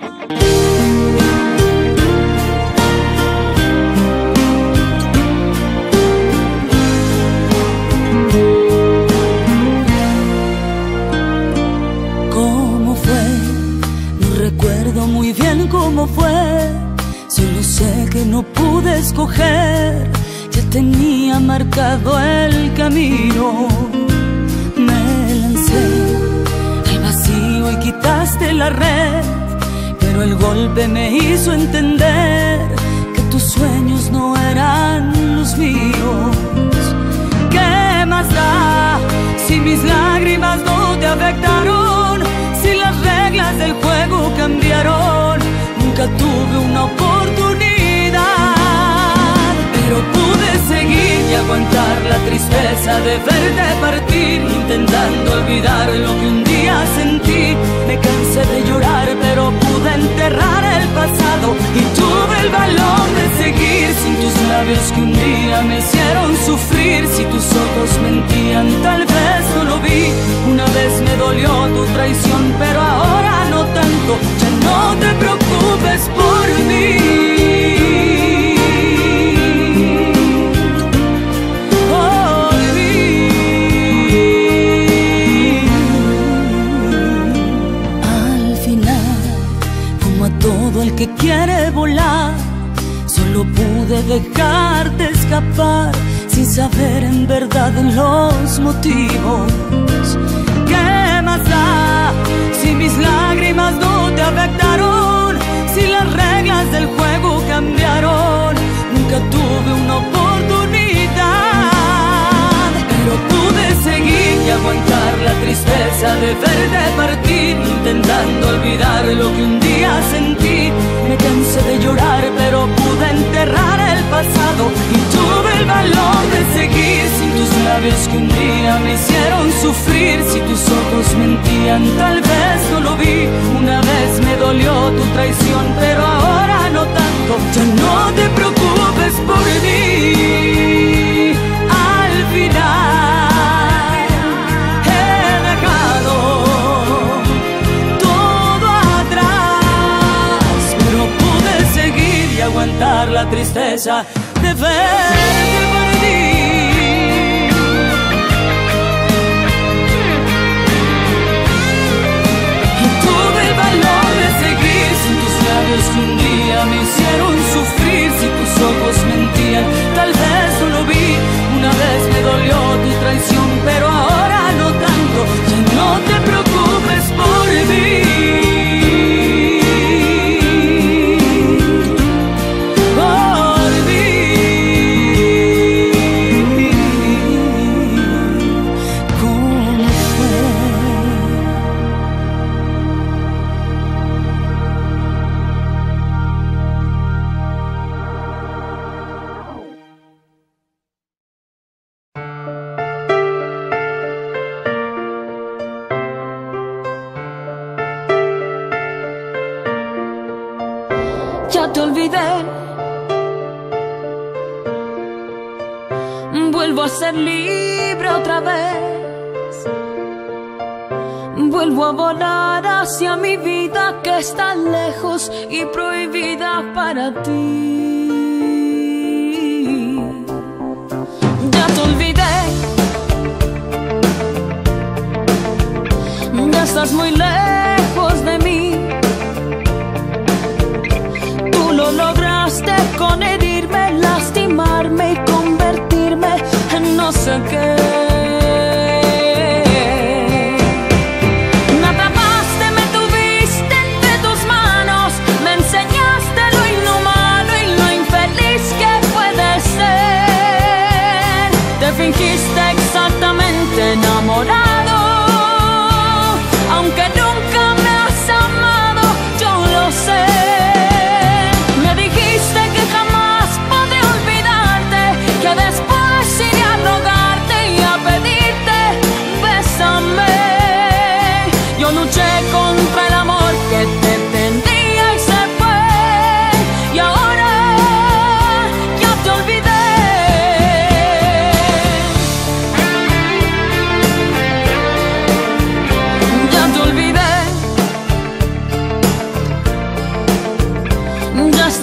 ¿Cómo fue? No recuerdo muy bien cómo fue. Solo sé que no pude escoger. Ya tenía marcado el camino. Me lancé al vacío y quitaste la red, pero el golpe me hizo entender que tus sueños no eran los míos. ¿Qué más da si mis lágrimas no te afectaron? Si las reglas del juego cambiaron. Nunca tuve una oportunidad, pero pude seguir y aguantar la tristeza de verte partir, intentando olvidar lo que un día sentí. Me cansé de llorar, pero pude enterrar el pasado y tuve el valor de seguir sin tus labios que un día me hicieron sufrir. Si tus ojos mentían, tal vez no lo vi. Una vez me dolió tu traición, pero ahora no tanto. Ya no te preocupes por mí. El que quiere volar, solo pude dejarte escapar sin saber en verdad los motivos. ¿Qué más da si mis lágrimas no te afectaron? Si las reglas del juego cambiaron. Nunca tuve una oportunidad, pero pude seguir y aguantar la tristeza de verte partir, intentando olvidar lo que un día sentí. Me cansé de llorar, pero pude enterrar el pasado y tuve el valor de seguir sin tus labios que un día me hicieron sufrir. Si tus ojos mentían, tal vez no lo vi. Una vez me dolió tu traición, pero ahora no tanto. Ya no te preocupes por mí. Al final he dejado todo atrás, pero pude seguir y aguantar la tristeza de verte partir. Y tuve el valor de seguir sin tus labios que un día me hicieron sufrir. Si tus ojos mentían, tal vez no lo vi. Una vez me dolió tu traición, pero ahora no tanto. Ya no te preocupes por mí. Por mí. ¿Cómo fue? Ya te olvidé, vuelvo a ser libre otra vez. Vuelvo a volar hacia mi vida que está lejos y prohibida para ti. Ya te olvidé, ya estás muy lejos de mí. Lo lograste con herirme, lastimarme y convertirme en no sé qué. Me atrapaste, me tuviste entre tus manos, me enseñaste lo inhumano y lo infeliz que puede ser. Te fingiste exactamente enamorado, aunque nunca me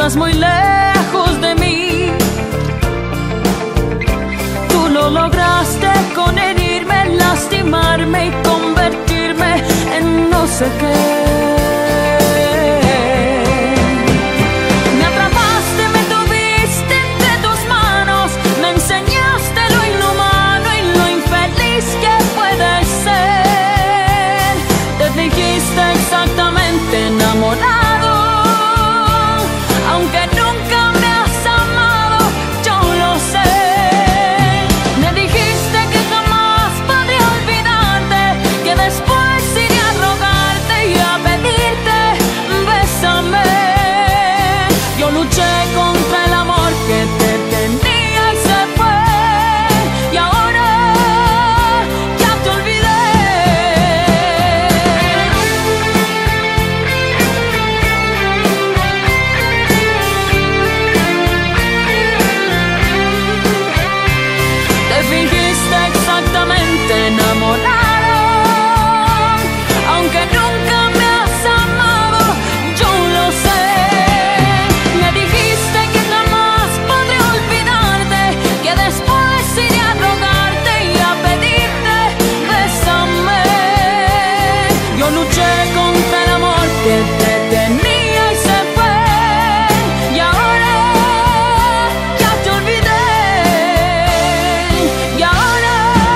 estás muy lejos de mí. Tú lo lograste con herirme, lastimarme y convertirme en no sé qué. Exactamente enamorado, aunque nunca me has amado, yo lo sé. Me dijiste que jamás podría olvidarte, que después iré a rogarte y a pedirte, bésame. Yo luché contra el amor que te tenía y se fue, y ahora ya te olvidé. Enamorado, aunque nunca me has amado, yo lo sé. Me dijiste que jamás podré olvidarte, que después iré a rogarte y a pedirte, bésame. Yo luché contra el amor que te tenía y se fue, y ahora ya te olvidé, y ahora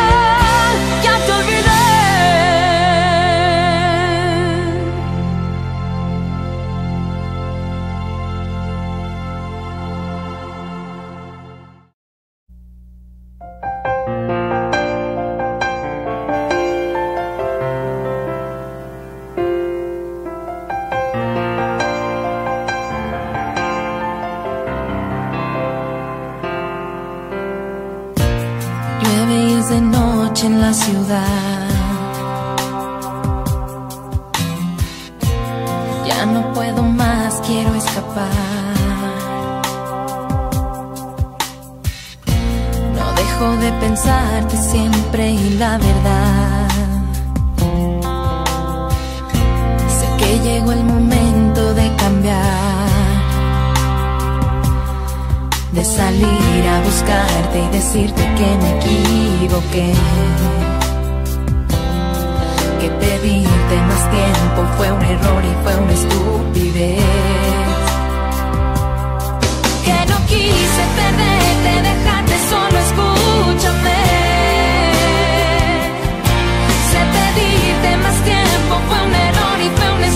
de noche en la ciudad. Ya no puedo más, quiero escapar. No dejo de pensarte siempre y la verdad. Sé que llegó el momento de cambiar, de salir a buscarte y decirte que me equivoqué, que pedirte más tiempo fue un error y fue una estupidez, que no quise perderte, dejarte solo, escúchame. Sé pedirte más tiempo fue un error y fue una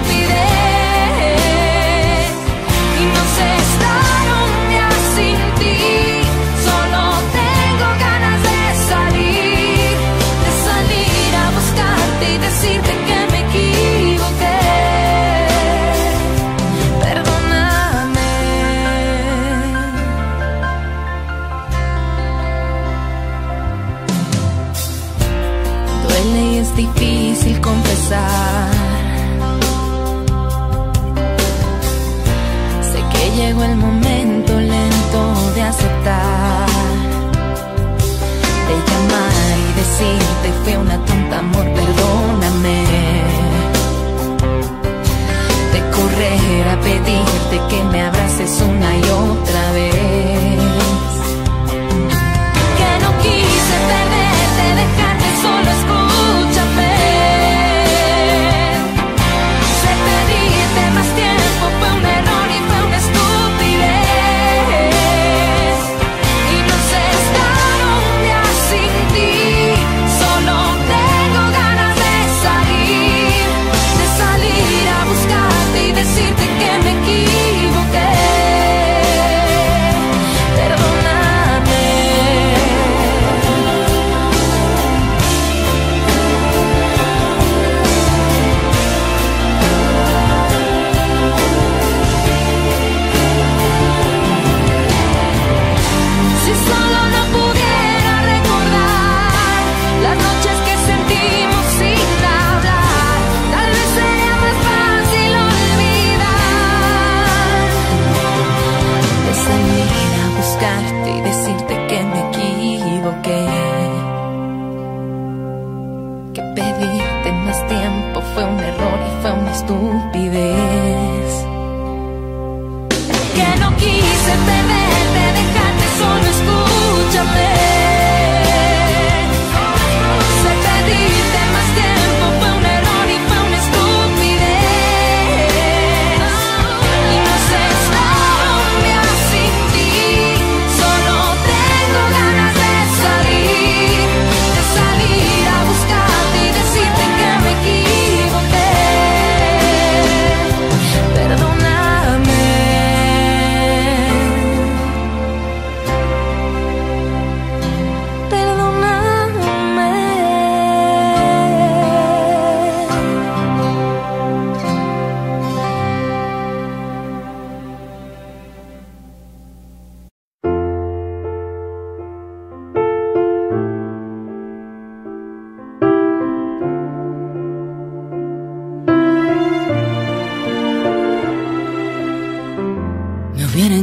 estupidez, y no sé estar un día sin ti. Solo tengo ganas de salir a buscarte y decirte que me equivoqué. Perdóname. Duele y es difícil confesar. Sé que llegó el momento lento de aceptar, de llamar y decirte fue una tonta, amor, perdóname. De correr a pedirte que me abraces una y otra vez, que no quise perderte, dejarte solo, escúchame. Sé pedirte más tiempo fue un error y fue una estupidez, y no sé estar un día sin ti. Solo tengo ganas de salir a buscarte y decirte que me equivoqué.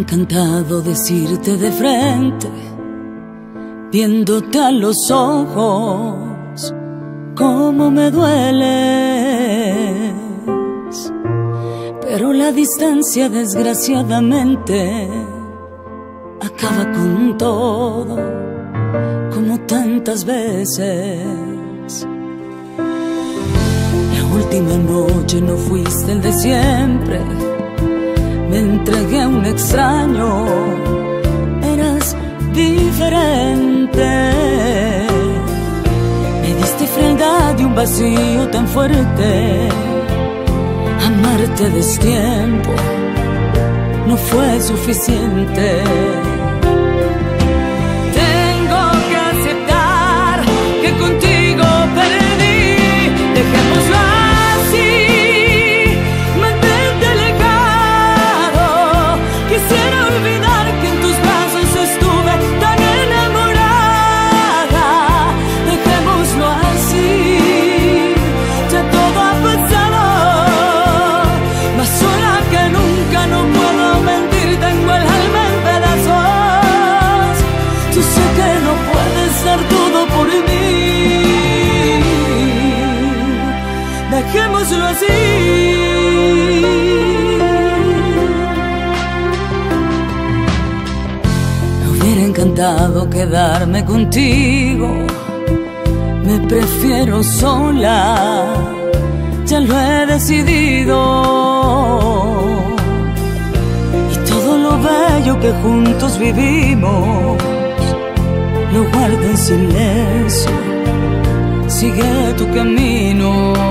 encantado decirte de frente, viéndote a los ojos, cómo me dueles. Pero la distancia desgraciadamente acaba con todo, como tantas veces. La última noche no fuiste el de siempre, me entregué a un extraño, eras diferente. Me diste frialdad y un vacío tan fuerte. Amarte a destiempo no fue suficiente. Tengo que aceptar que contigo perdí. Dejémoslo así, mantente alejado. Quisiera olvidar que en tus brazos estuve tan enamorada. Dejémoslo así, ya todo ha pasado. Más sola que nunca, no puedo mentir, tengo el alma en pedazos. Yo sé que no puedes dar todo por mí. Dejémoslo así. Me hubiera encantado quedarme contigo, me prefiero sola, ya lo he decidido. Y todo lo bello que juntos vivimos lo guardo en silencio. Sigue tu camino.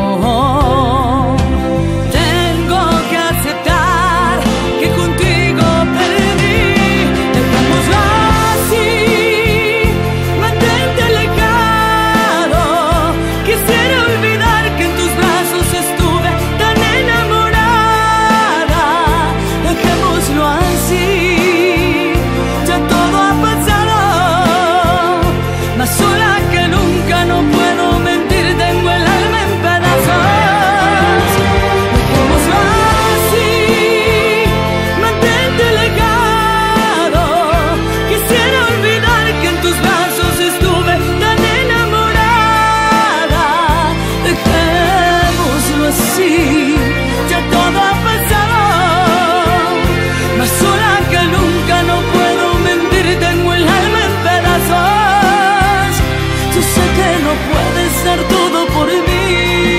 Tengo que aceptar que contigo perdí. Dejémoslo así, mantente alejado. Quisiera olvidar que en tus brazos estuve tan enamorada. Dejémoslo así, ya todo ha pasado. Más sola que nunca, no puedo mentir, tengo el alma en pedazos. Dejémoslo así, mantente alejado. Quisiera olvidar que en tus brazos estuve tan enamorada. Dejémoslo así, ya todo ha pasado. Más sola que nunca, no puedo mentir, tengo el alma en pedazos. Yo sé que no puedes dar todo por mí.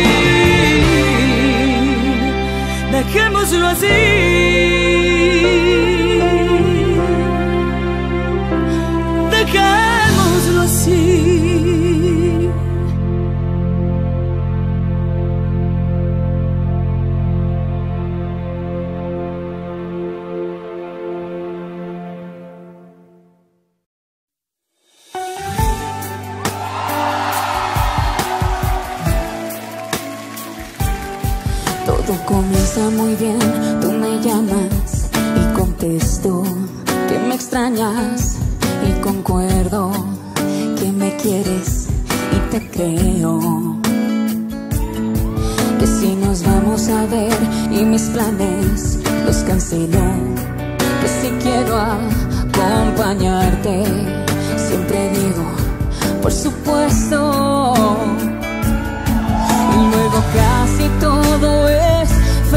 Dejémoslo así. Dejémoslo así. Todo comienza muy bien, tú me llamas y contesto que me extrañas y concuerdo que me quieres y te creo. Que si nos vamos a ver y mis planes los cancelo, que si quiero acompañarte, siempre digo, por supuesto. Y luego casi todo es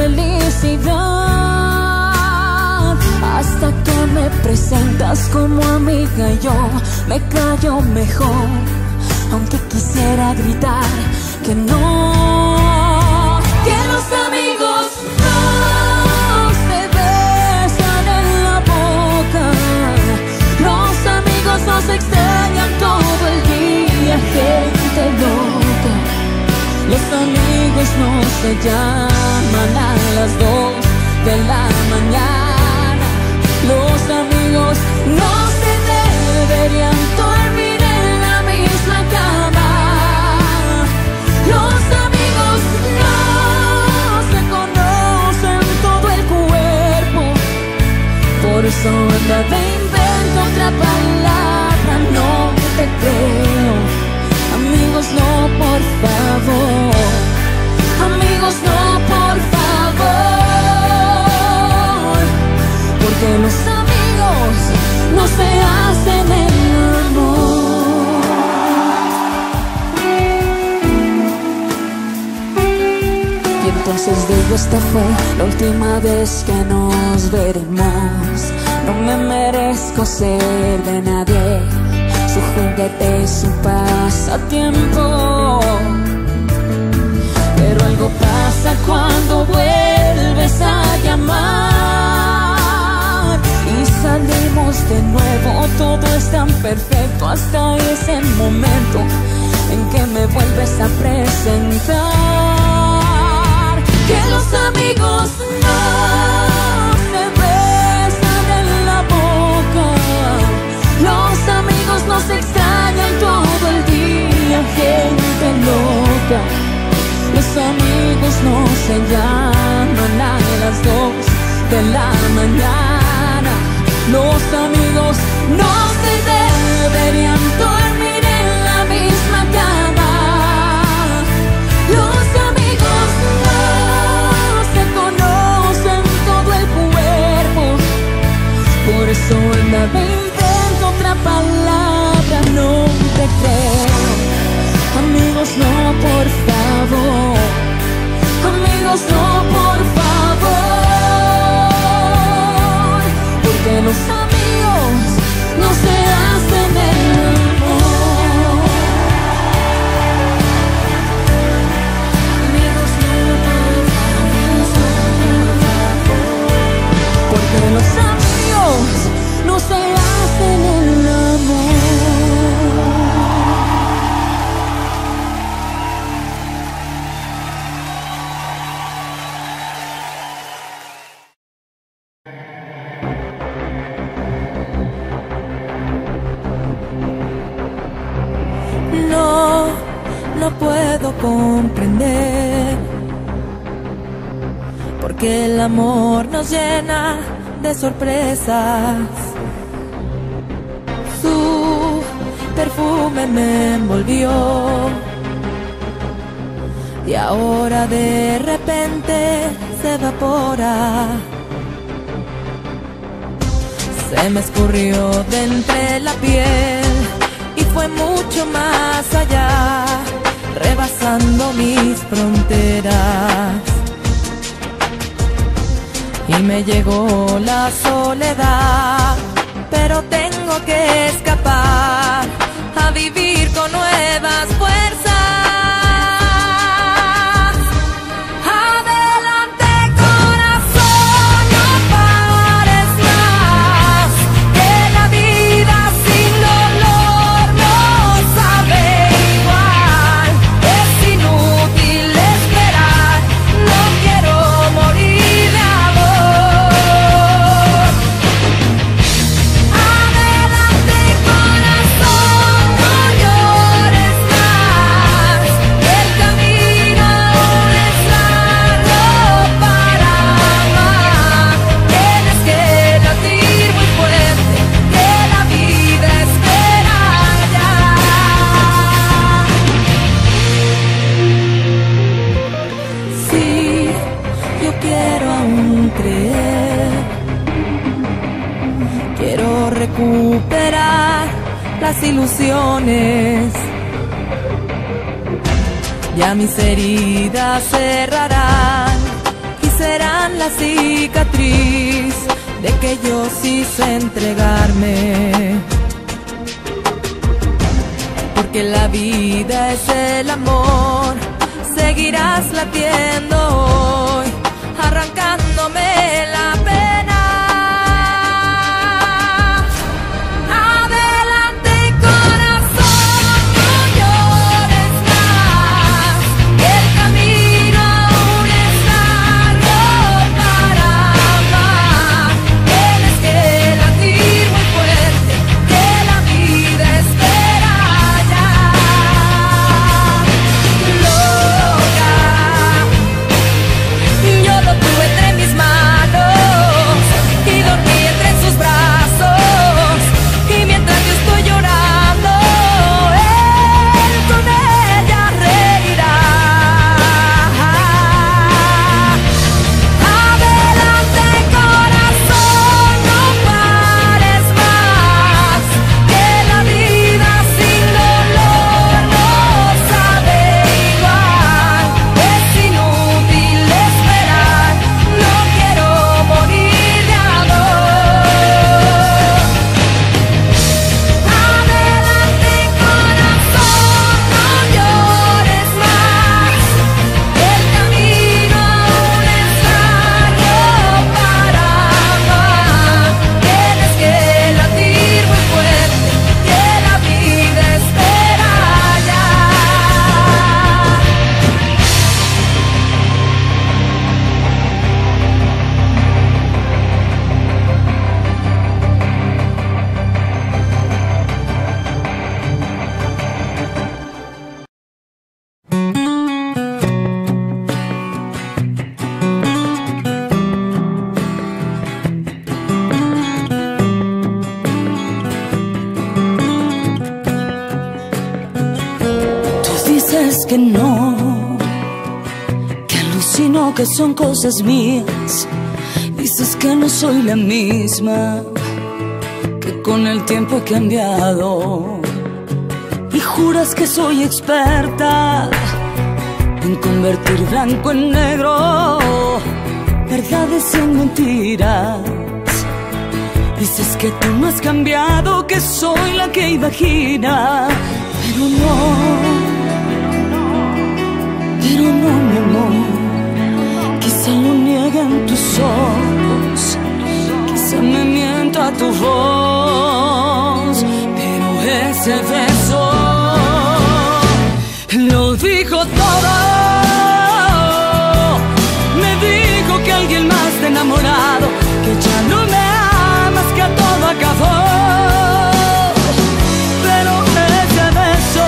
felicidad, hasta que me presentas como amiga y yo me callo mejor, aunque quisiera gritar que no. Que los amigos no se besan en la boca, los amigos nos extrañan todo el día, gente loca. Los amigos no se llaman a las 2 de la mañana. Los amigos no se deberían dormir en la misma cama. Los amigos no se conocen todo el cuerpo. Por eso anda de invento otra palabra, no te creo. Amigos no, por favor. Amigos no, por favor. Porque los amigos contigo esta fue la última vez que nos veremos. No me merezco ser de nadie, su juguete es su pasatiempo. Pero algo pasa cuando vuelves a llamar y salimos de nuevo. Todo es tan perfecto hasta ese momento en que me vuelves a presentar. Que los amigos no se besan en la boca, los amigos nos extrañan todo el día, gente loca. Los amigos no se llaman a las 2 de la mañana. Los amigos no se deberían dormir en la misma cama. Los amigos no se conocen todo el cuerpo. Por eso me invento otra palabra, no te creo. Amigos no, por favor. Amigos no, por favor. Porque los amigos no se hacen el amor. Amigos no, por favor. Porque los amigos no se hacen el amor. No puedo comprender porque el amor nos llena de sorpresas. Su perfume me envolvió y ahora de repente se evapora. Se me escurrió de entre la piel y fue mucho más allá, rebasando mis fronteras. Y me llegó la soledad, pero tengo que escapar a vivir con nuevas fuerzas. Recuperar las ilusiones. Ya mis heridas cerrarán y serán la cicatriz de que yo quise entregarme. Porque la vida es el amor, seguirás latiendo hoy, arrancándome la pena. que son cosas mías. Dices que no soy la misma, que con el tiempo he cambiado. Y juras que soy experta en convertir blanco en negro, verdades en mentiras. Dices que tú no has cambiado, que soy la que imagina. Pero no, mi amor. Quizá lo nieguen tus ojos, quizá me mienta tu voz, pero ese beso lo dijo todo. Me dijo que alguien más te ha enamorado, que ya no me amas, que a todo acabó. Pero ese beso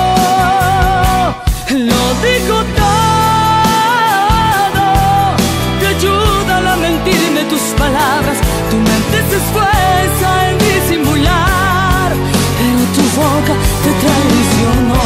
lo dijo todo. Te ayuda a mentirme tus palabras, tu mente se esfuerza en disimular, pero tu boca te traicionó.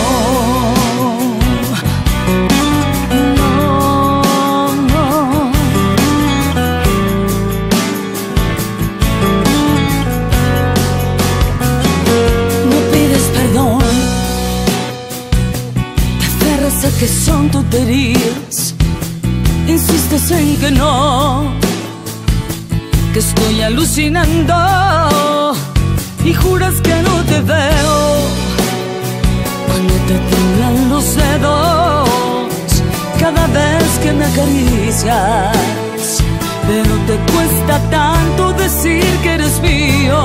Que son tonterías, insistes en que no, que estoy alucinando, y juras que no te veo cuando te tiemblan los dedos cada vez que me acaricias. Pero te cuesta tanto decir que eres mío.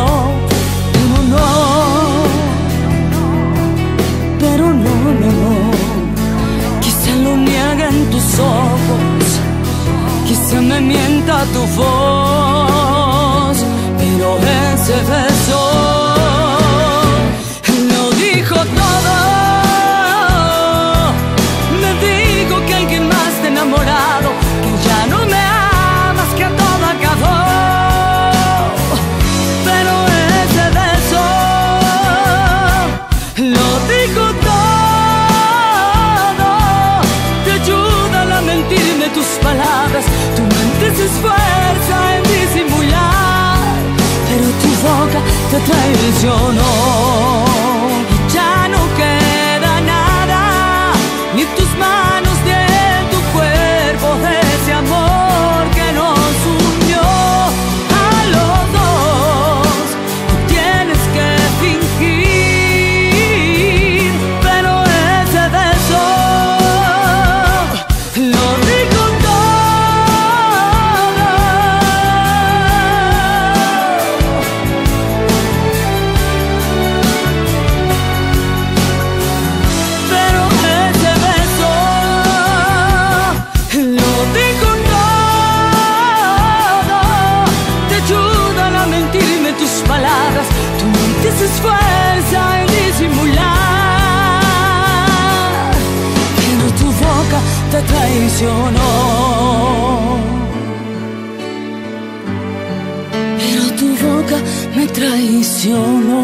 Pero no, mi amor. Lo niega en tus ojos, quizá me mienta tu voz, pero ese beso lo dijo todo. Me dijo que alguien más te ha enamorado, que ya no me amas, que a todo acabó. Pero ese beso lo dijo todo. Tus palabras, tu mente se esfuerza en disimular, pero tu boca te traicionó. Y ya no queda nada, ni en tus manos ni en tu cuerpo, de ese amor que nos unió a los dos. Tú tienes que fingir, pero ese beso lo digo. Se esfuerza en disimular, pero tu boca te traicionó. Pero tu boca me traicionó.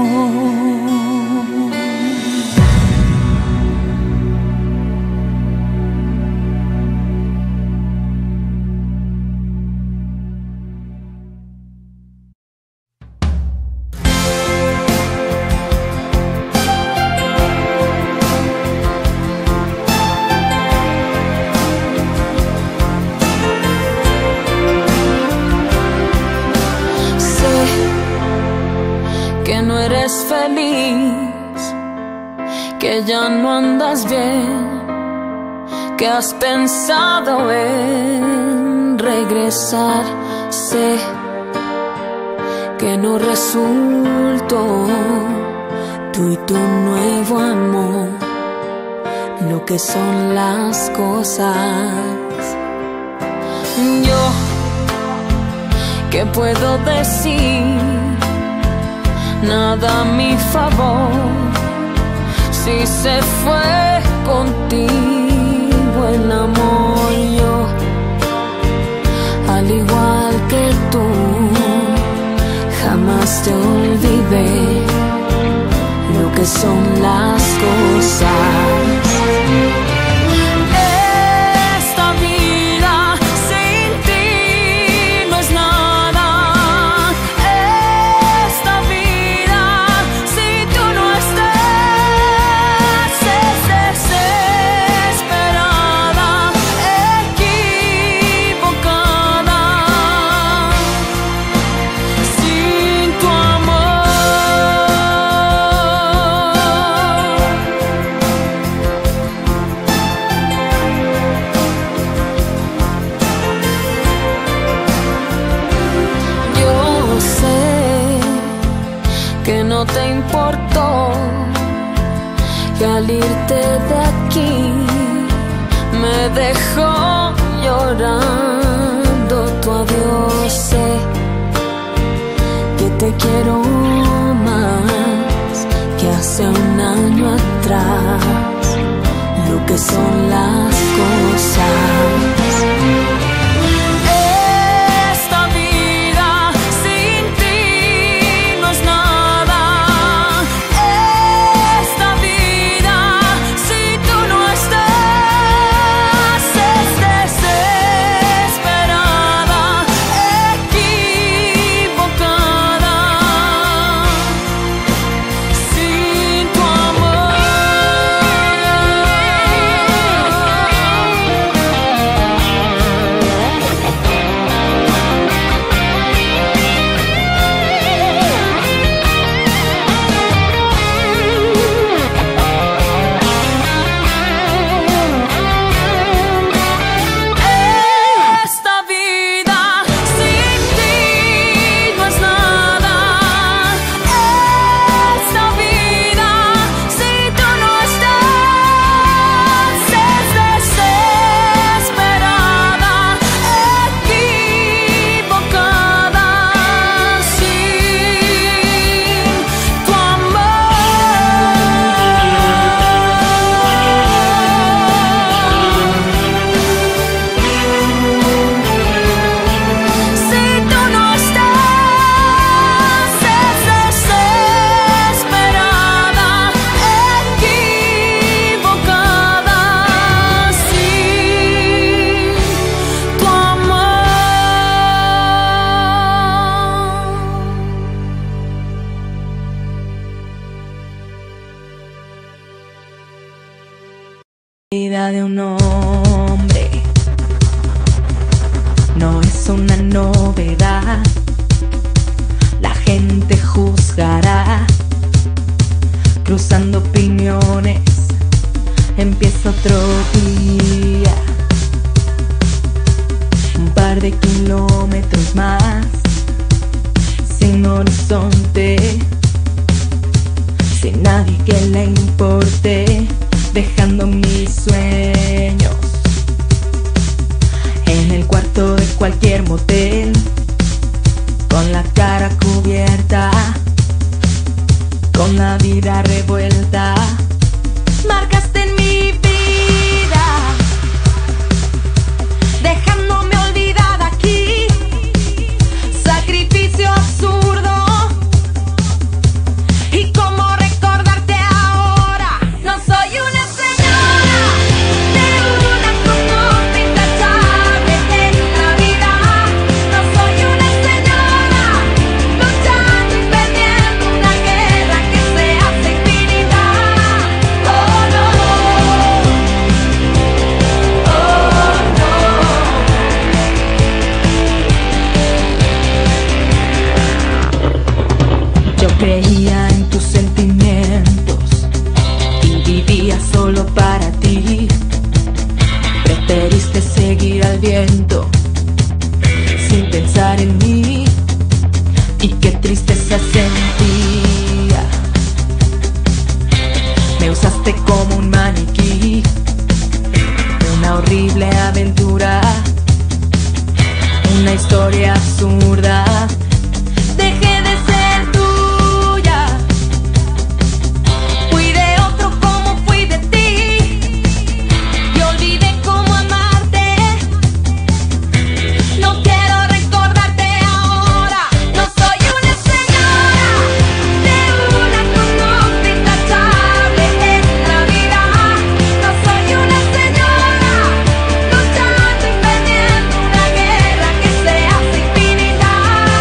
Feliz, que ya no andas bien, que has pensado en regresar. Sé que no resultó tú y tu nuevo amor lo que son las cosas. Yo, ¿qué puedo decir? Nada a mi favor, si se fue contigo el amor. Yo, al igual que tú, jamás te olvidé lo que son las cosas. Esta vida no te importó, que al irte de aquí me dejó llorando tu adiós. Sé que te quiero más que hace un año atrás, lo que son las cosas. De un hombre no es una novedad, la gente juzgará, cruzando opiniones, empieza otro día, un par de kilómetros más, sin horizonte, sin nadie que le importe, dejando mis sueños en el cuarto de cualquier motel, con la cara cubierta, con la vida revuelta. Marcaste en mi vida, dejándome olvidada aquí, sacrificio absurdo. Y cómo recordarte ahora, no soy una señora de una conducta intachable en la vida. No soy una señora luchando y perdiendo una guerra que se hace infinita. Oh no, oh no. Yo creía en tus sentimientos y vivía solo para ti. Preferiste seguir al viento sin pensar en mí, y qué tristeza sentía. Me usaste como un maniquí, una horrible aventura, una historia absurda. Dejé de ser tuya, fui de otro como fui de ti, y olvidé cómo amarte. No quiero recordarte ahora, no soy una señora de una conducta intachable en la vida. No soy una señora luchando y perdiendo una guerra que se hace infinita.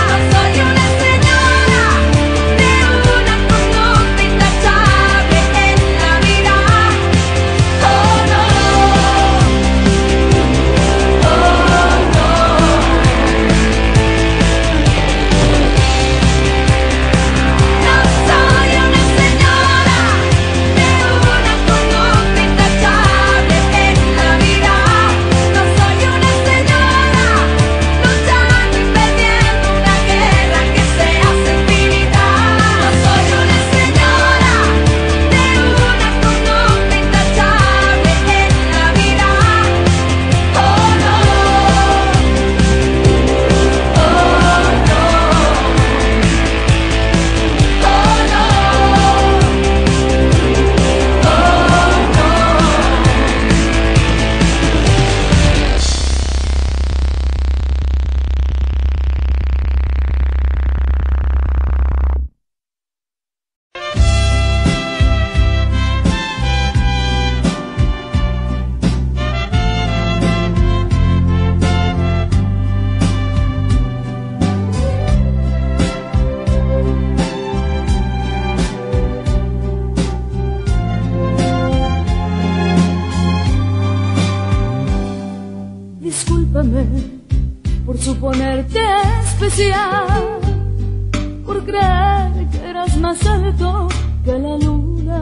suponerte especial, por creer que eras más alto que la luna.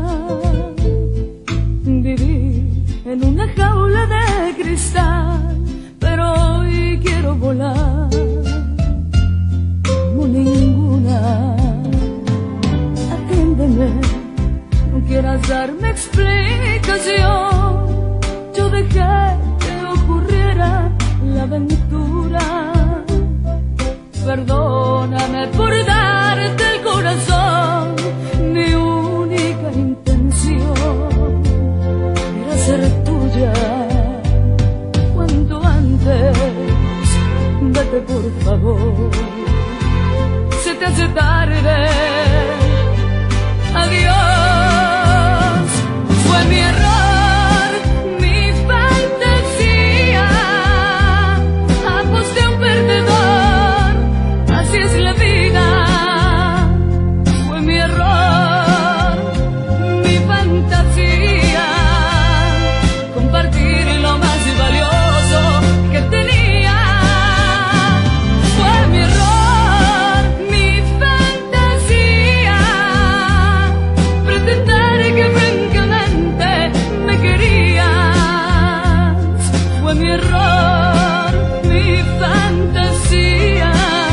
Viví en una jaula de cristal, pero hoy quiero volar como ninguna. Atiéndeme, no quieras darme explicación. Yo dejé que ocurriera la aventura. Perdóname por darte el corazón. Mi única intención era ser tuya. Cuanto antes, vete por favor. Se te hace tarde. Adiós. Fue mi error, mi fantasía. Aposté a un perdedor. Así es la vida. Fue mi error, mi fantasía. Compartir lo más valioso que tenía. Fue mi error, mi fantasía. Pretender que francamente me querías. Fue mi error, mi fantasía.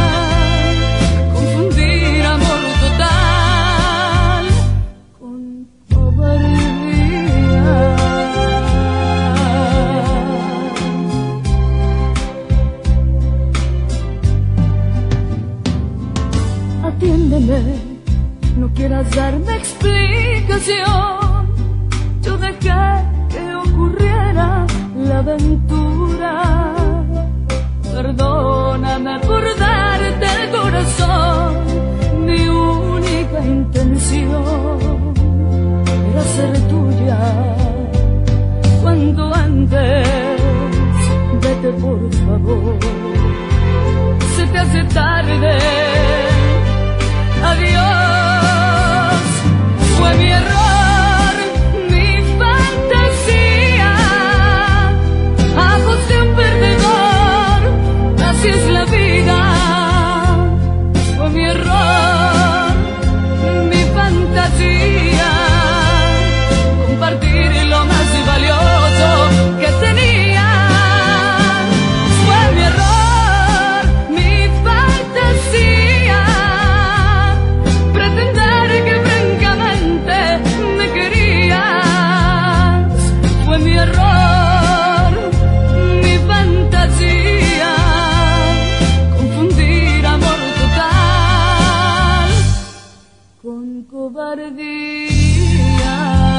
Confundir amor total con cobardía. Atiéndeme, no quieras darme explicación. Yo dejé que ocurriera la aventura. Perdóname por darte el corazón. Mi única intención era ser tuya. Cuanto antes, vete por favor. Se te hace tarde. Adiós. Fue mi error, mi fantasía. Aposté a un perdedor. Así es la vida. Fue mi error, mi fantasía. Compartir lo más valioso que tenía. Fue mi error, mi fantasía. Pretender que francamente me querías. Fue mi error, mi fantasía. Confundir amor total con cobardía.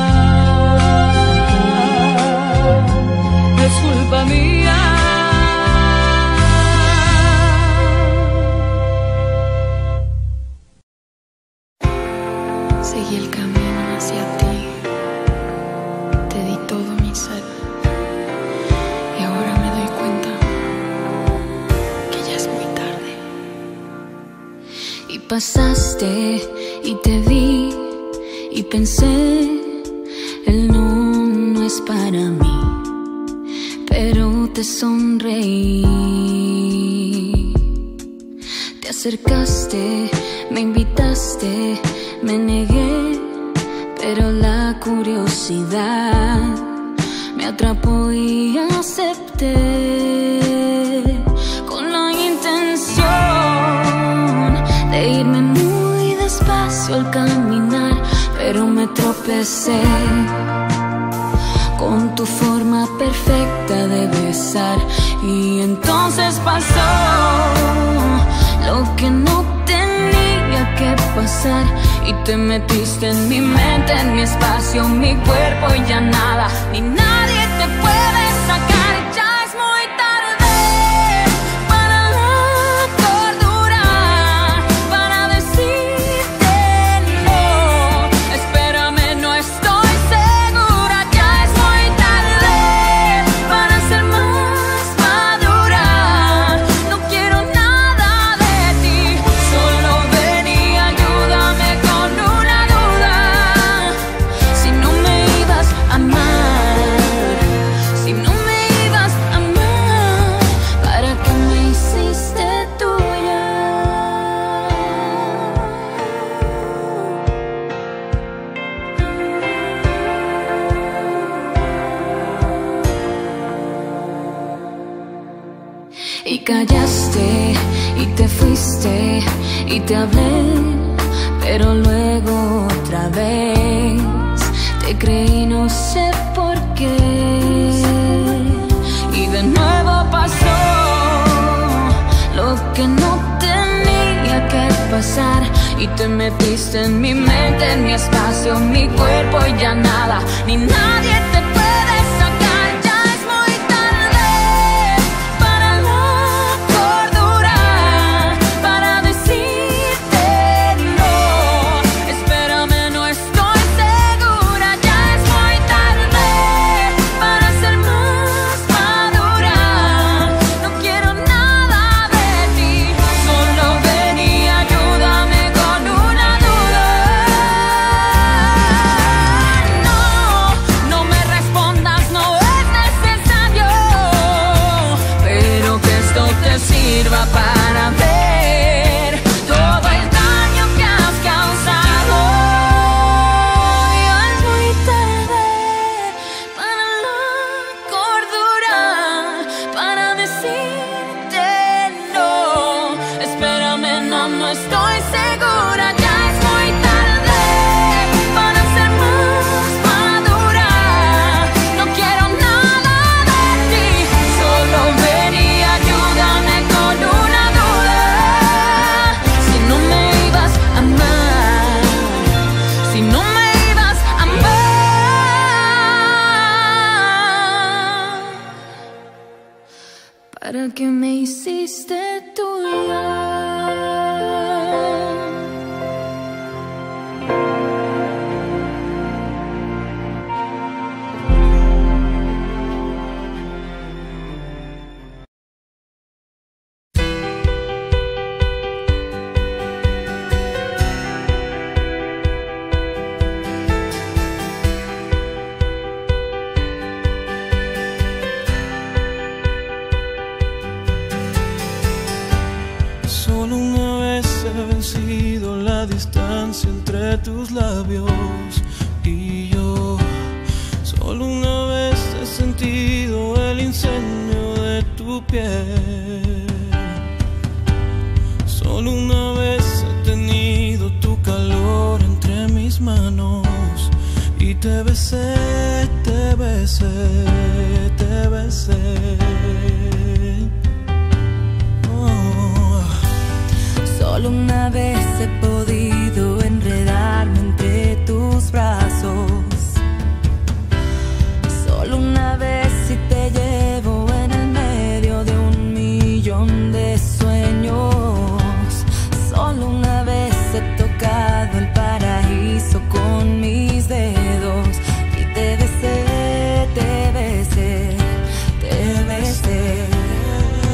Es culpa mía. Seguí el camino hacia ti, te di todo mi ser, y ahora me doy cuenta que ya es muy tarde. Y pasaste y te vi y pensé, el no es para mí, pero te sonreí. Te acercaste, me invitaste, me negué, pero la curiosidad me atrapó y acepté. Con la intención de irme muy despacio al caminar, pero me tropecé con tu forma perfecta de besar. Y entonces pasó lo que no tenía que pasar, y te metiste en mi mente, en mi espacio, mi cuerpo, y ya nada ni nadie te puede sacar. Ya es muy tarde para la cordura, para decirte no. Espérame, no estoy segura. Ya es muy tarde para ser más madura. No quiero nada de ti, solo ven y ayúdame con una duda. Si no me ibas a amar, si no y te hablé, pero luego otra vez te creí, no sé por qué. Y de nuevo pasó lo que no tenía que pasar, y te metiste en mi mente, en mi espacio, en mi cuerpo, y ya nada ni nadie te puede sacar. Ya es muy tarde para la cordura, para decirte no. Espérame, no estoy segura. Ya es muy tarde para ser más madura. No quiero nada de ti, solo ven y ayúdame con una duda. No, no me respondas, no es necesario, pero que esto te sirva para ver todo el daño que has causado. Ya es muy tarde para la cordura, para decirte no. Espérame, no, no estoy segura. Ya es muy tarde para ser más madura. No quiero nada de ti, solo ven y ayúdame con una duda. Si no me ibas a amar, si no me ibas a amar, ¿para qué me hiciste tuya? Solo una vez he vencido la distancia entre tus labios y yo. Solo una vez he sentido el incendio de tu piel. Solo una vez he tenido tu calor entre mis manos y te besé, te besé, te besé. Solo una vez he podido enredarme entre tus brazos. Solo una vez si te llevo en el medio de 1.000.000 de sueños. Solo una vez he tocado el paraíso con mis dedos y te besé, te besé, te besé.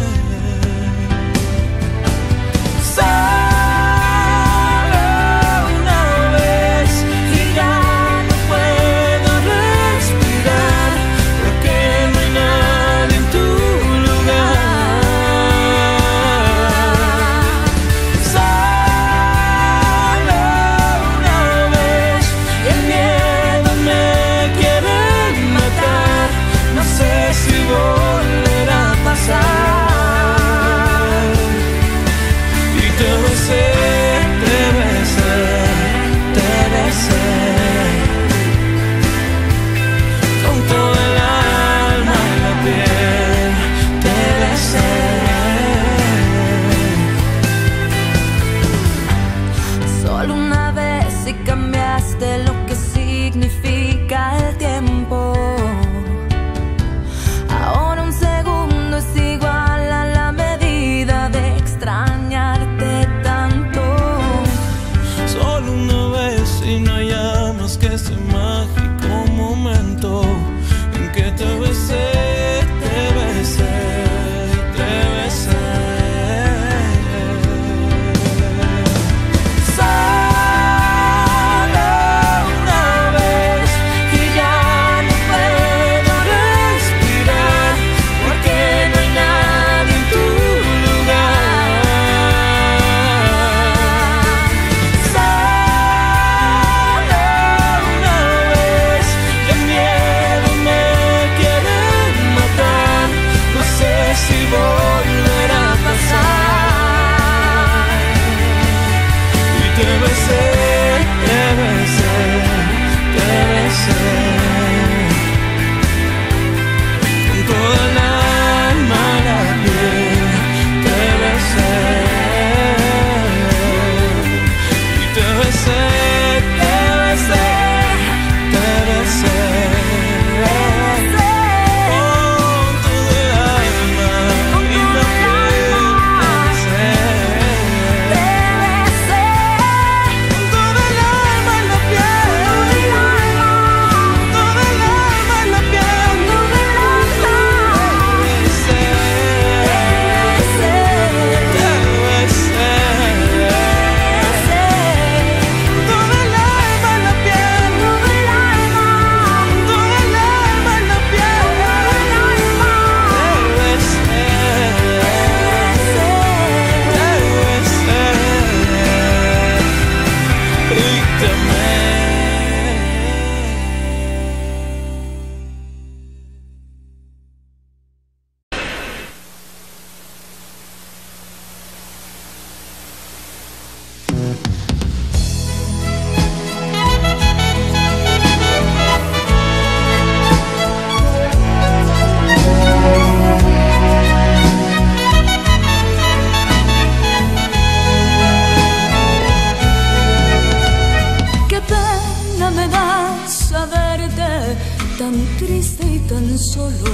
solo.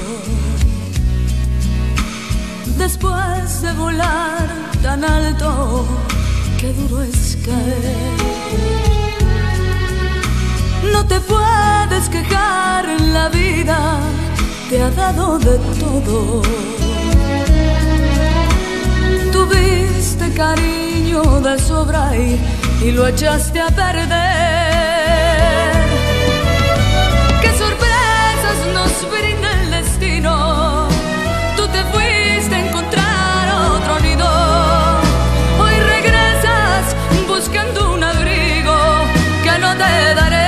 Después de volar tan alto, qué duro es caer. No te puedes quejar, la vida te ha dado de todo. Tuviste cariño de sobra y lo echaste a perder. Qué sorpresas nos brinda el destino. Tú te fuiste a encontrar otro nido. Hoy regresas buscando un abrigo que no te daré.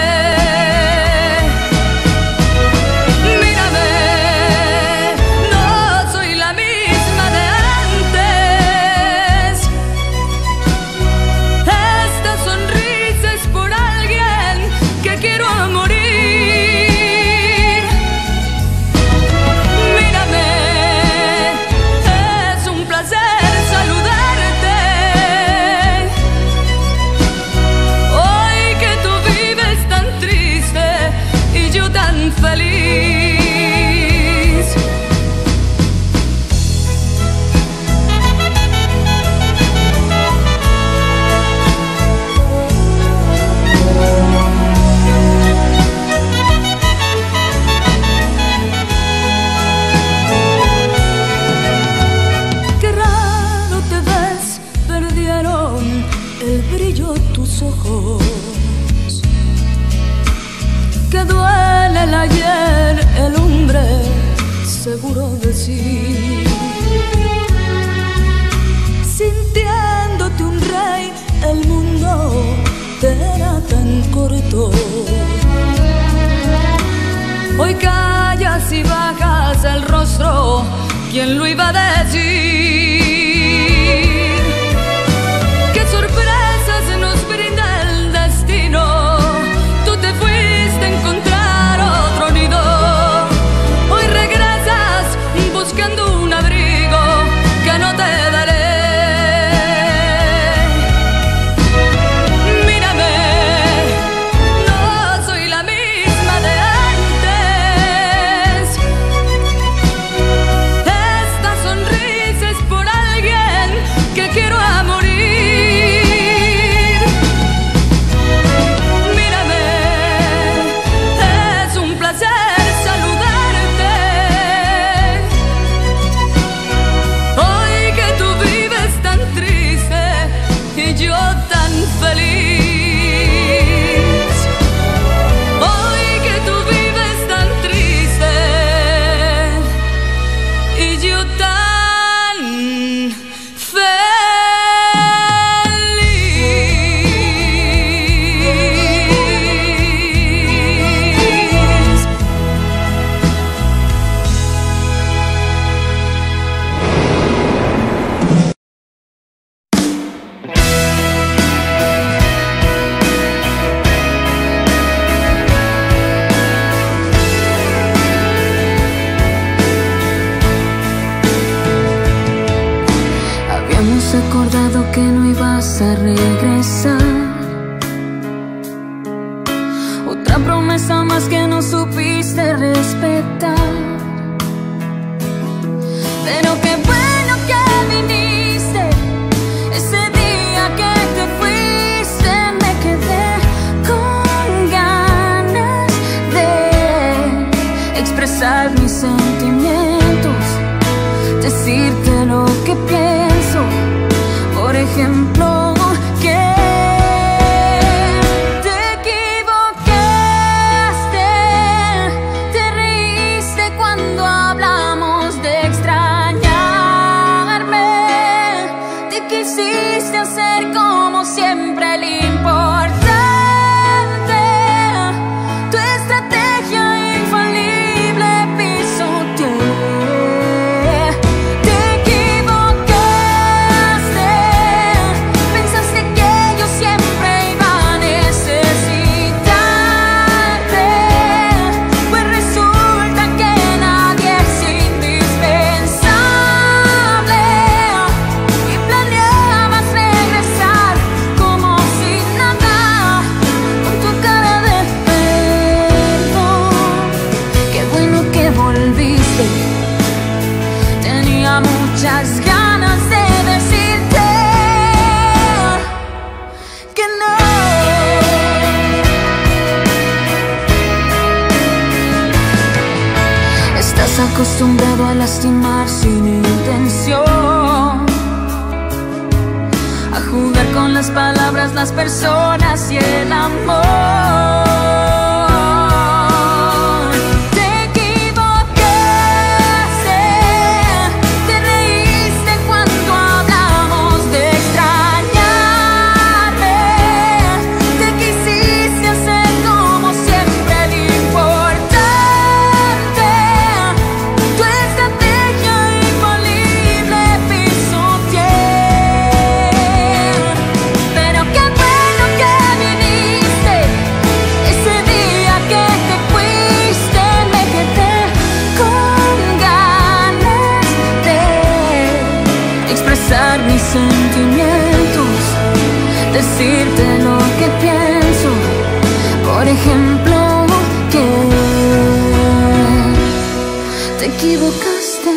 Que duele el ayer, el hombre seguro de sí. Sintiéndote un rey, el mundo te era tan corto. Hoy callas y bajas el rostro, ¿quién lo iba a decir? Qué sorpresas nos brinda el destino. Tú te fuiste a encontrar otro nido. Hoy regresas buscando un abrigo que no te daré. Mírame, no soy la misma de antes. Esta sonrisa es por alguien que quiero a morir. Mírame, es un placer saludarte. Hoy que tú vives tan triste y yo tan feliz. Hoy que tú vives tan triste y yo tan feliz. Habíamos acordado que no ibas a regresar. Otra promesa más que no supiste respetar. Pero qué bueno que viniste. Ese día que te fuiste me quedé con ganas de expresar mis sentimientos, decirte lo que pienso. Por ejemplo, que te equivocaste, te reíste cuando hablamos de extrañarme. Te quisiste hacer como siempre el importante. Tu estrategia infalible pisoteé. Te equivocaste, pensaste que yo siempre iba a necesitarte. Pues resulta que nadie es indispensable. Y planeabas regresar como si acostumbrado a lastimar sin intención, a jugar con las palabras, las personas y el amor. Mis sentimientos, decirte lo que pienso, por ejemplo, que te equivocaste,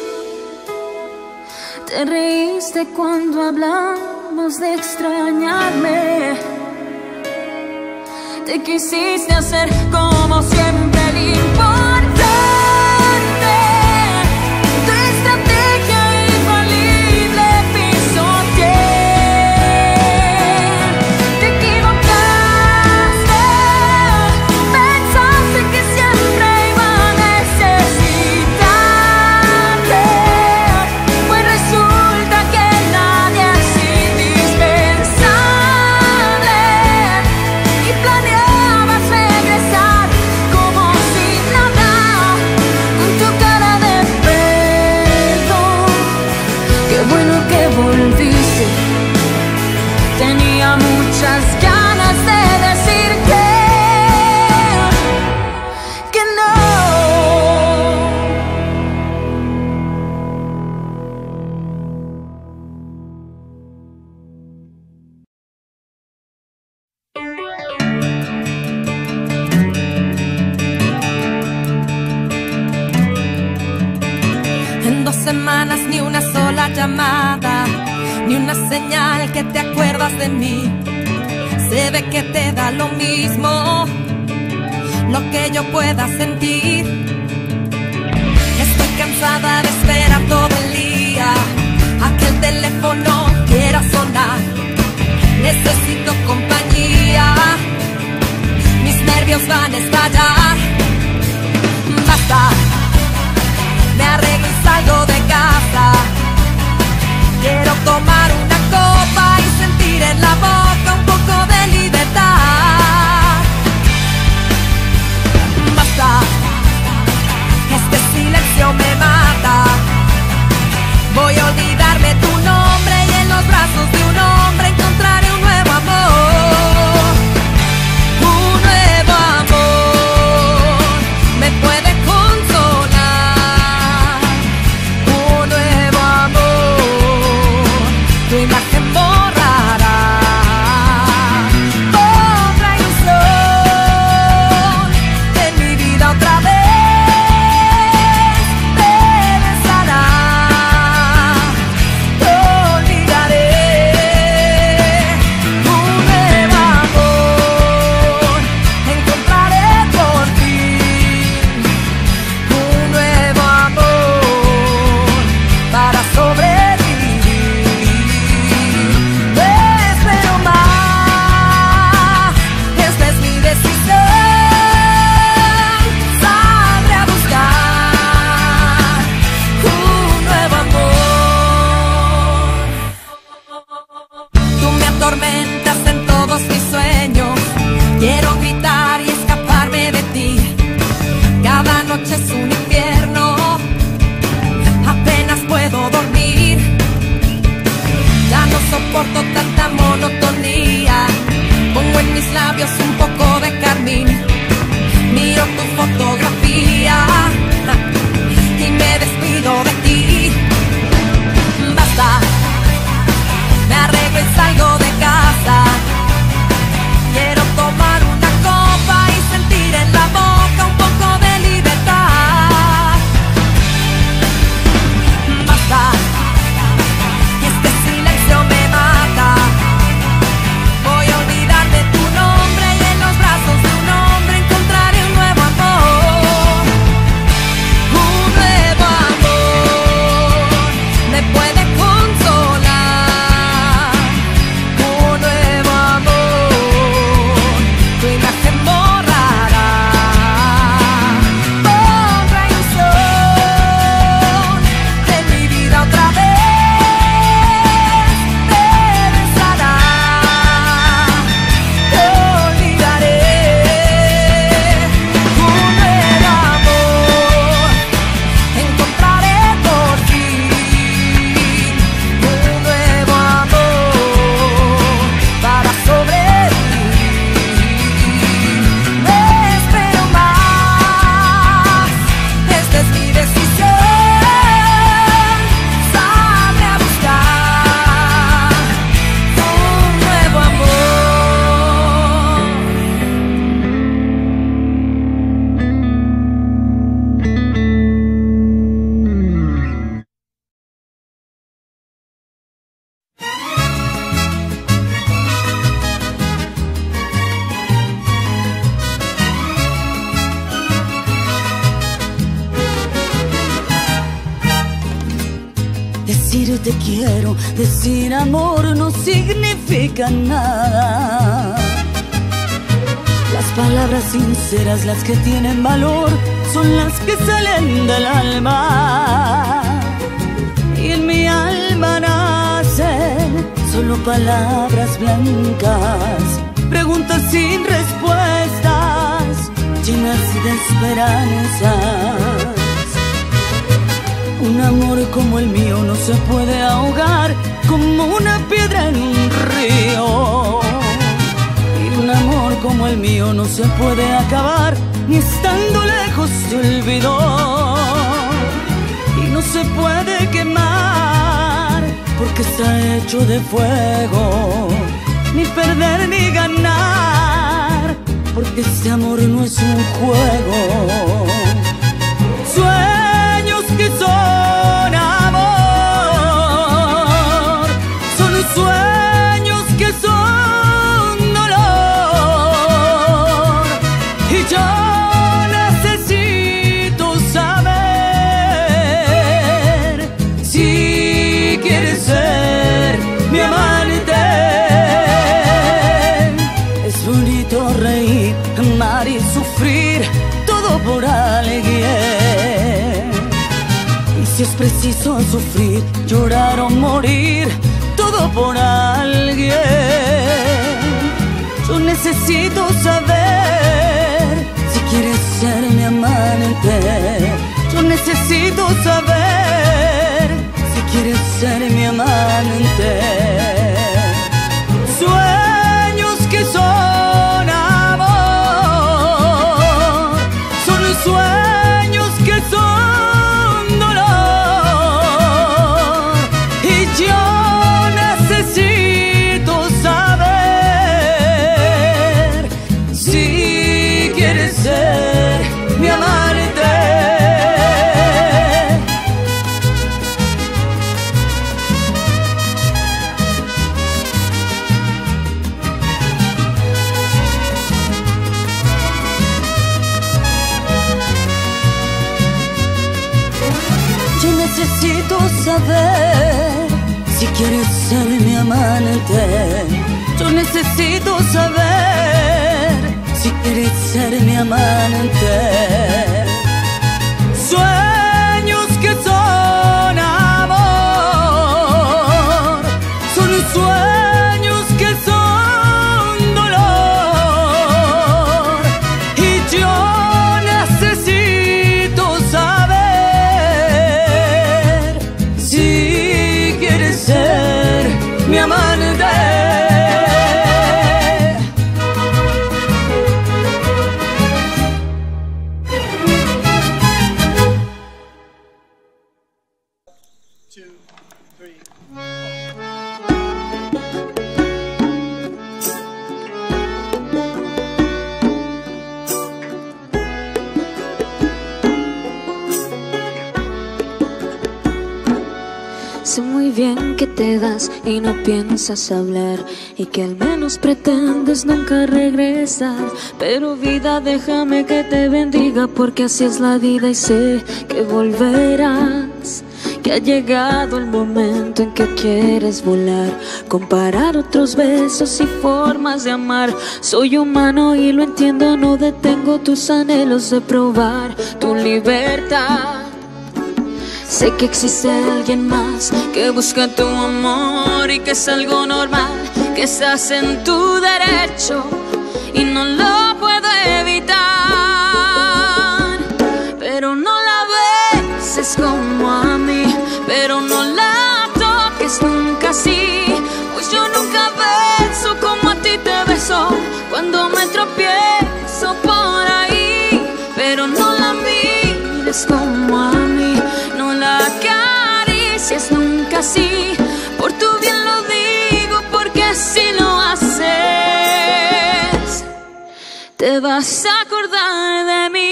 te reíste cuando hablamos de extrañarme, te quisiste hacer como siempre el importante. Tenía muchas ganas de decir que no. En 2 semanas ni una sola llamada, ni una señal que te acuerdas de mí. Se ve que te da lo mismo lo que yo pueda sentir. Estoy cansada de esperar todo el día a que el teléfono quiera sonar. Necesito compañía, mis nervios van a estallar. Basta, me arreglo y salgo de casa. Quiero tomar una copa y sentir en la boca un poco de libertad. Basta, este silencio me mata. Voy a olvidarme tu nombre y en los brazos de un hombre encontraré un nuevo amor. Un nuevo amor me puede consolar. Un nuevo amor, tu imagen borrará. Otra ilusión en mi vida otra vez te besará. Te olvidaré. Un nuevo amor encontraré por ti. Un nuevo amor para sobrevivir. te quiero, decir amor no significa nada. Las palabras sinceras, las que tienen valor, son las que salen del alma. Y en mi alma nacen solo palabras blancas, preguntas sin respuestas, llenas de esperanzas. Un amor como el mío no se puede ahogar como una piedra en un río. Y un amor como el mío no se puede acabar ni estando lejos se olvidó. Y no se puede quemar porque está hecho de fuego, ni perder ni ganar porque este amor no es un juego. Sueños que son amor, son sueños que son dolor. Y yo necesito saber si quieres ser mi amante. Es bonito reír, amar y sufrir, todo por alguien. Si es preciso sufrir, llorar o morir, todo por alguien. Yo necesito saber si quieres ser mi amante. Yo necesito saber si quieres ser mi amante. Sueños que son amor, son sueños que son mi amante. Yo necesito saber si quieres ser mi amante. Yo necesito saber si quieres ser mi amante. Sueños que son amor, son sueños que son dolor. Y yo necesito saber si quieres ser mi amante. Sé muy bien que te das y no piensas hablar, y que al menos pretendes nunca regresar. Pero vida, déjame que te bendiga, porque así es la vida y sé que volverás. Que ha llegado el momento en que quieres volar, comparar otros besos y formas de amar. Soy humano y lo entiendo, no detengo tus anhelos de probar tu libertad. Sé que existe alguien más que busca tu amor y que es algo normal, que estás en tu derecho y no lo puedo evitar. Pero no la beses como a mí, pero no la toques nunca así, pues yo nunca beso como a ti te beso cuando me tropiezo por ahí. Pero no la mires como a mí, no la acaricies nunca así, por tu bien lo digo, porque si lo haces te vas a acordar de mí.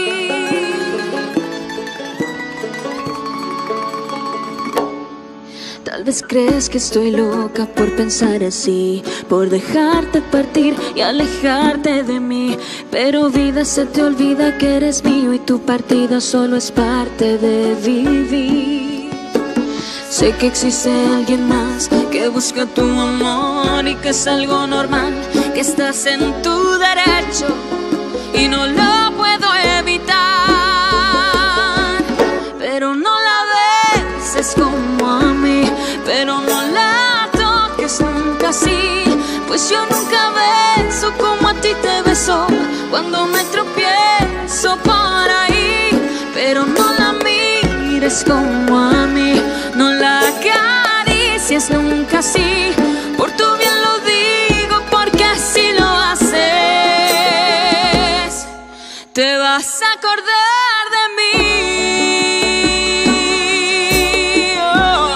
Tal vez crees que estoy loca por pensar así, por dejarte partir y alejarte de mí. Pero vida, se te olvida que eres mío y tu partida solo es parte de vivir. Sé que existe alguien más que busca tu amor y que es algo normal, que estás en tu derecho y no lo puedo evitar. Pero no la beses como a mí, pero no la toques nunca así, pues yo nunca beso como a ti te beso cuando me tropiezo por ahí. Pero no la mires como a mí, no la acaricies nunca así, por tu bien lo digo, porque así lo haces. Te vas a acordar de mí. Oh.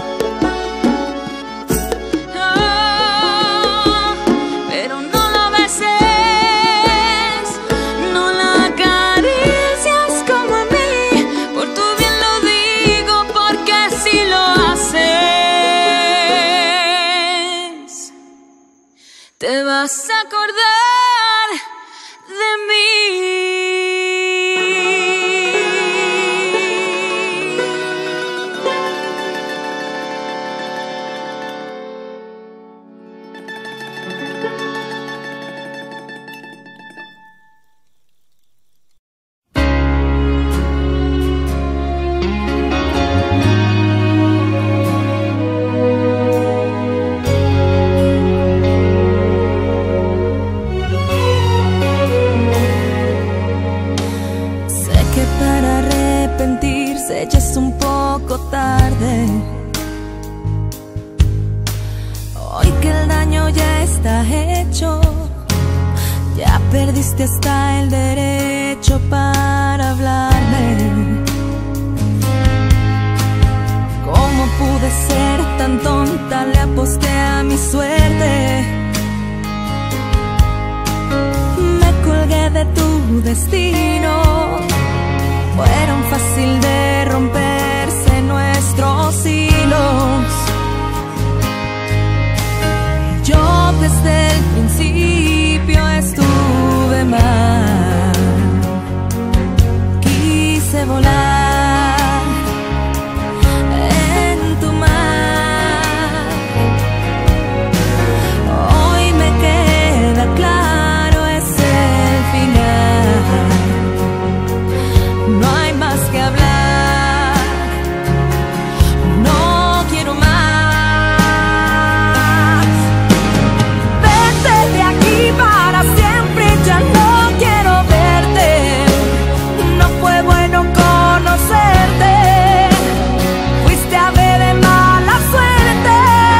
Oh. Pero no la beses, no la acaricias como a mí, por tu bien lo digo, porque así lo haces. Te vas a acordar de mí. Ya es un poco tarde, hoy que el daño ya está hecho, ya perdiste hasta el derecho para hablarme. ¿Cómo pude ser tan tonta? Le aposté a mi suerte, me colgué de tu destino. Fueron fácil de romperse nuestros hilos. Yo desde el principio estuve mal, quise volar en tu mar. Hoy me queda claro, es el final. No hay más que hablar, no quiero más. Vete de aquí para siempre, ya no quiero verte. No fue bueno conocerte, fuiste ave de mala suerte.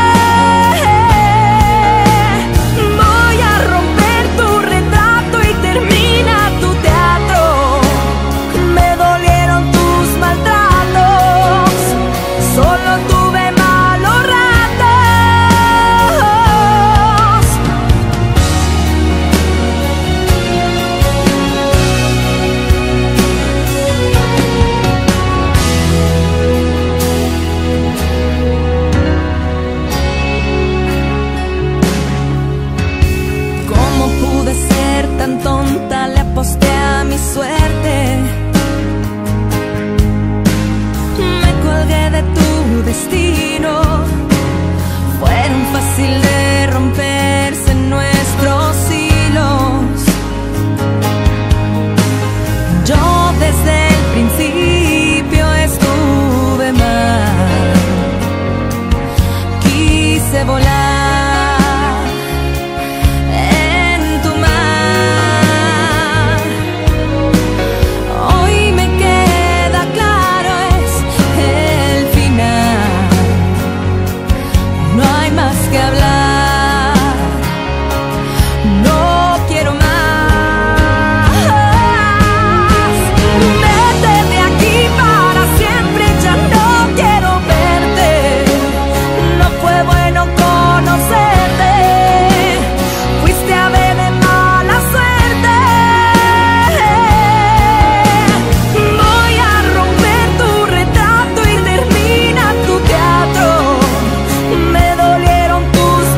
Voy a romper tu retrato y termina tu teatro. Me dolieron tus maltratos, solo tuve malos ratos. ¿Cómo pude ser tan tonta? Le aposté a mi suerte, me colgué de tu destino. Fueron fácil de romperse nuestros hilos. Yo desde el principio estuve mal, quise volar en tu mar. Hoy me queda claro, es el final. No hay más que hablar, no quiero más. Vete de aquí para siempre, ya no quiero verte. No fue bueno conocerte, fuiste ave de mala suerte. Voy a romper tu retrato y termina tu teatro. Me dolieron tus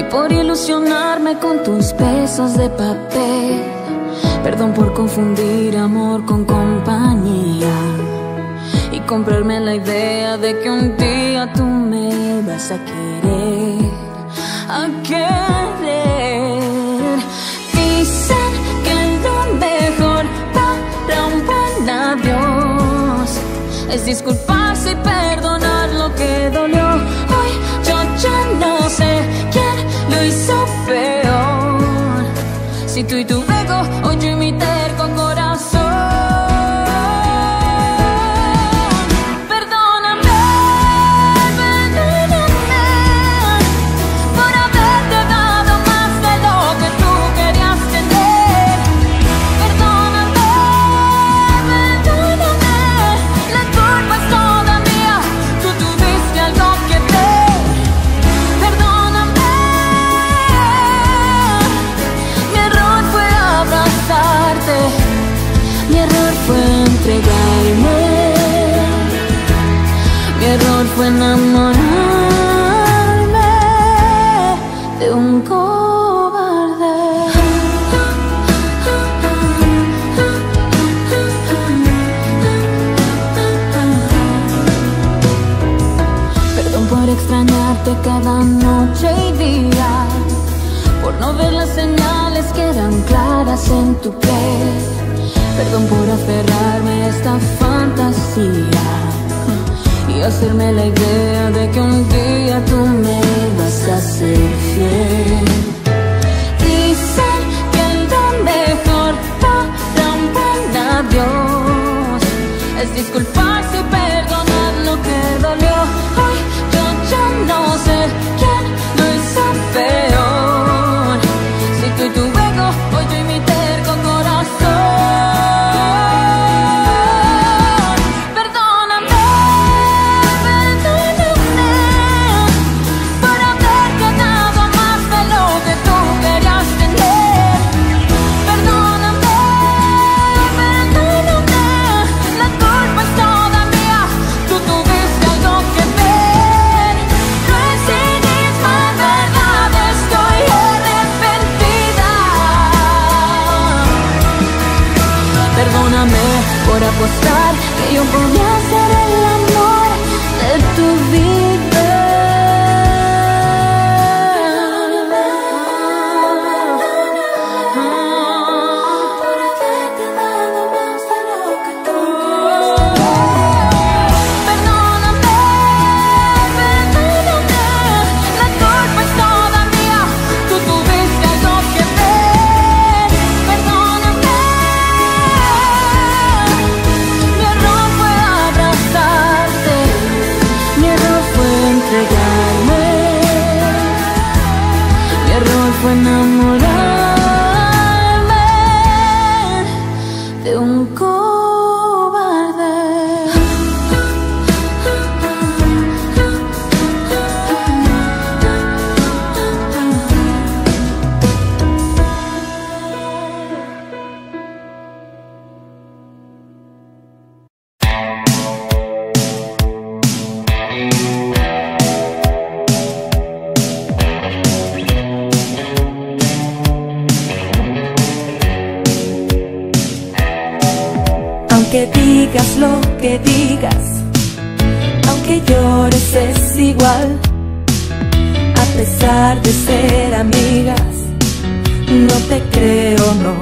y por ilusionarme con tus besos de papel. Perdón por confundir amor con compañía y comprarme la idea de que un día tú me vas a querer, a querer. Dicen que lo mejor para un buen adiós es disculparse y perdonar lo que dolió. Hoy yo ya no sé quién lo hizo peor, si tú y tu ego o yo y mi terco corazón. Mi error fue enamorarme de un cobarde. Perdón por extrañarte cada noche y día, por no ver las señales que eran claras en tu piel. Perdón por aferrarme a esta fantasía y hacerme la idea de que un día tú me vas a ser fiel. Dicen que lo mejor para un buen adiós es disculparse y perdonar lo que dolió. Hoy yo ya no sé quién lo hizo peor, si tú y tu ego o yo y mi terco corazón. Por apostar que yo podía ser el amor de tu vida. Por haberte dado más de lo que tú perdóname, perdóname, la culpa es toda mía, tú tuviste algo que ver. Perdóname. Mi error fue enamorarme de un cobarde. Aunque digas lo que digas, aunque llores es igual, a pesar de ser amigas, no te creo, no.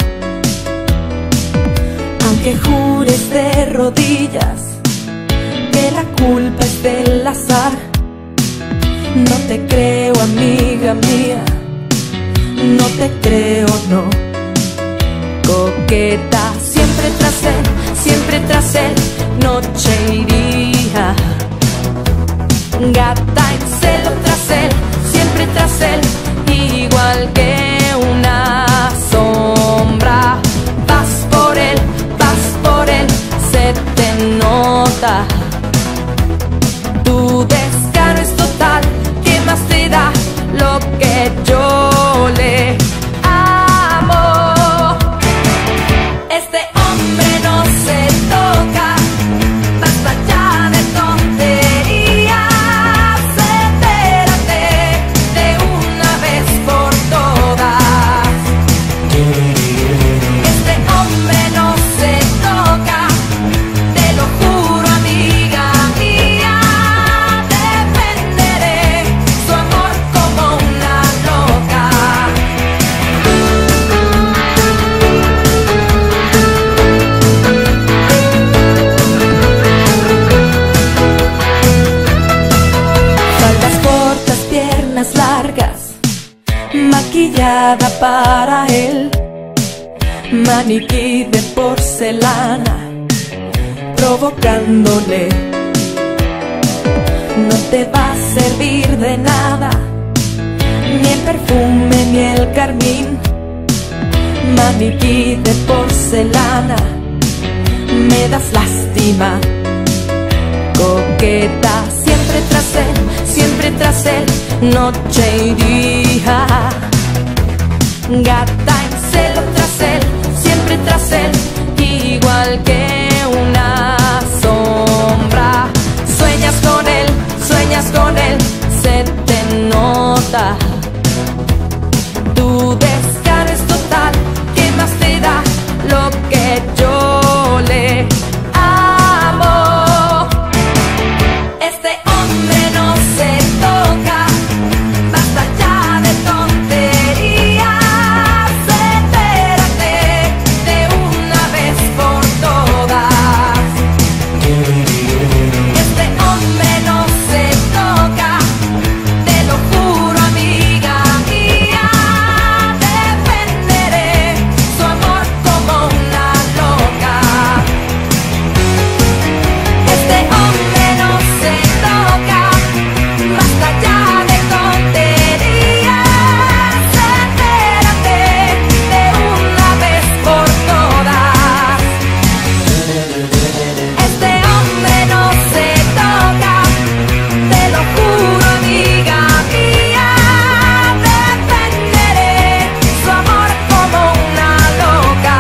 Aunque jures de rodillas que la culpa es del azar, no te creo, amiga mía, no te creo, no. Coqueta, siempre tras él, noche iría. Gata en celo tras él, siempre tras él, igual que una sombra. Vas por él, se te nota. Tu descaro es total, ¿qué más te da lo que yo le amo? Este hombre no se toca, basta ya de tonterías. Entérate de una vez maquillada para él, maniquí de porcelana, provocándole. No te va a servir de nada, ni el perfume ni el carmín. Maniquí de porcelana, me das lástima. Coqueta, siempre tras él, noche y día. Gata en celo tras él, siempre tras él, igual que una sombra. Sueñas con él, se te nota. Tu descaro es total, ¿qué más te da lo que yo le amo? Este hombre no se toca, basta ya de tonterías. Entérate de una vez por todas. Este hombre no se toca, te lo juro, amiga mía. Defenderé su amor como una loca. Este hombre no se toca, basta ya de tonterías. Entérate de una vez por todas. Este hombre no se toca, te lo juro, amiga mía. Defenderé su amor como una loca.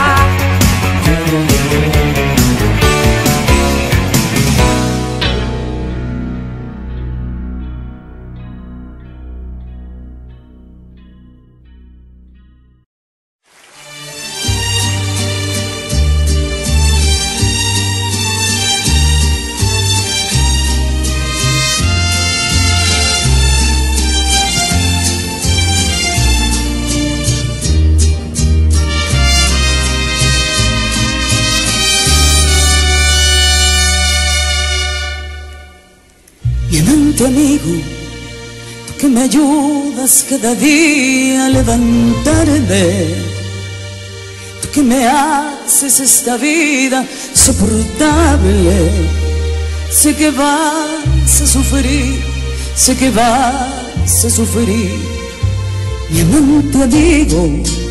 Mi amante amigo, tú que me ayudas cada día a levantarme, tú que me haces esta vida soportable. Sé que vas a sufrir, sé que vas a sufrir. Mi amante amigo,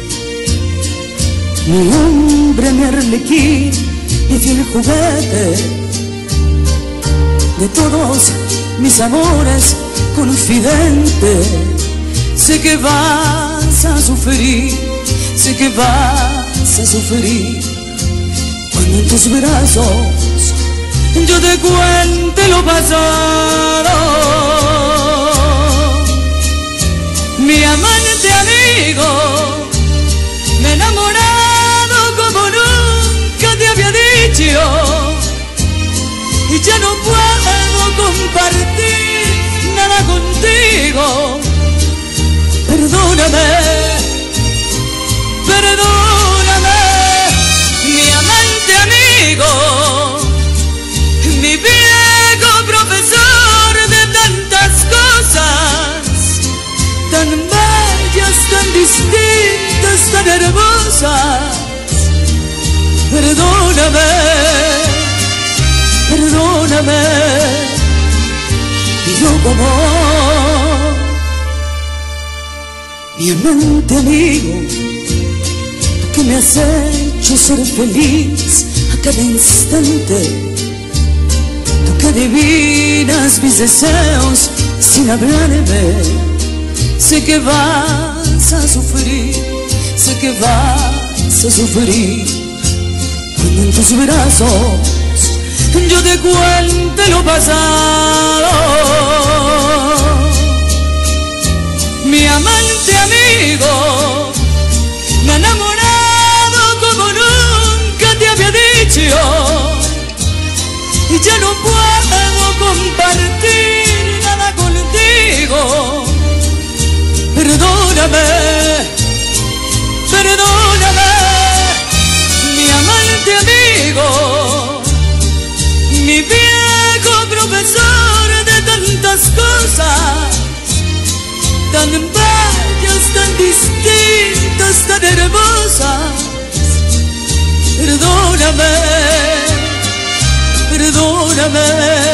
mi hombre, mi arlequín, mi fiel juguete, de todos mis amores confidente. Sé que vas a sufrir, sé que vas a sufrir, cuando en tus brazos yo te cuente lo pasado. Mi amante amigo, me he enamorado como nunca te había dicho, y ya no puedo compartir nada contigo. Perdóname, perdóname, mi amante amigo, mi viejo profesor de tantas cosas, tan bellas, tan distintas, tan hermosas. Perdóname, perdóname, y yo como mi amante amigo, tú que me has hecho ser feliz a cada instante, tú que adivinas mis deseos sin hablarme. Sé que vas a sufrir, sé que vas a sufrir, cuando en tus brazos yo te cuente lo pasado. Mi amante amigo, me he enamorado como nunca te había dicho, y ya no puedo compartir nada contigo. Perdóname, perdóname, mi amante amigo, mi viejo profesor de tantas cosas, tan bellas, tan distintas, tan hermosas. Perdóname, perdóname,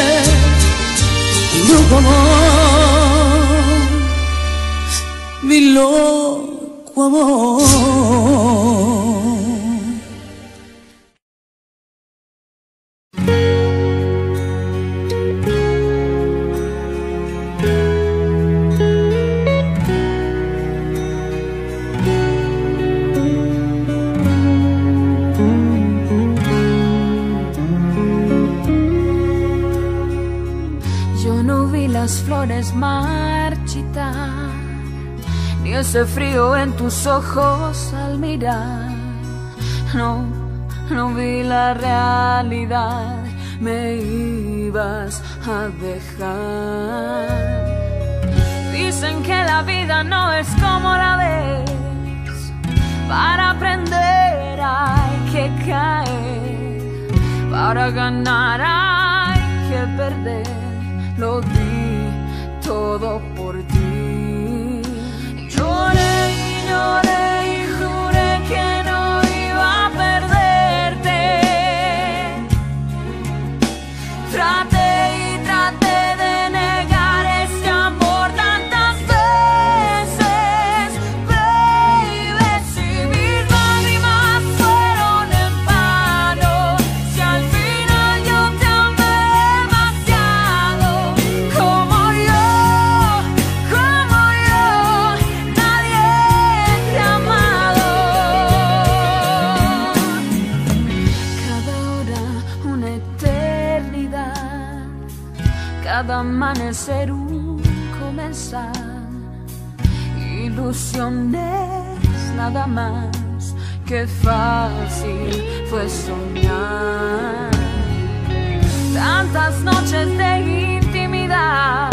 mi loco amor, mi loco amor. Las flores marchitar, ni ese frío en tus ojos al mirar. No, no vi la realidad, me ibas a dejar. Dicen que la vida no es como la ves, para aprender hay que caer, para ganar hay que perder. Lo di todo por ti. Lloré y lloré y juré que no iba a perderte. Traté y traté de negar este amor tantas veces, baby. Si mis lágrimas fueron en vano, si al final yo te amé demasiado. Como yo, nadie te ha amado. Cada hora una eternidad, cada amanecer un comenzar. Ilusiones nada más, que fácil fue soñar. Tantas noches de intimidad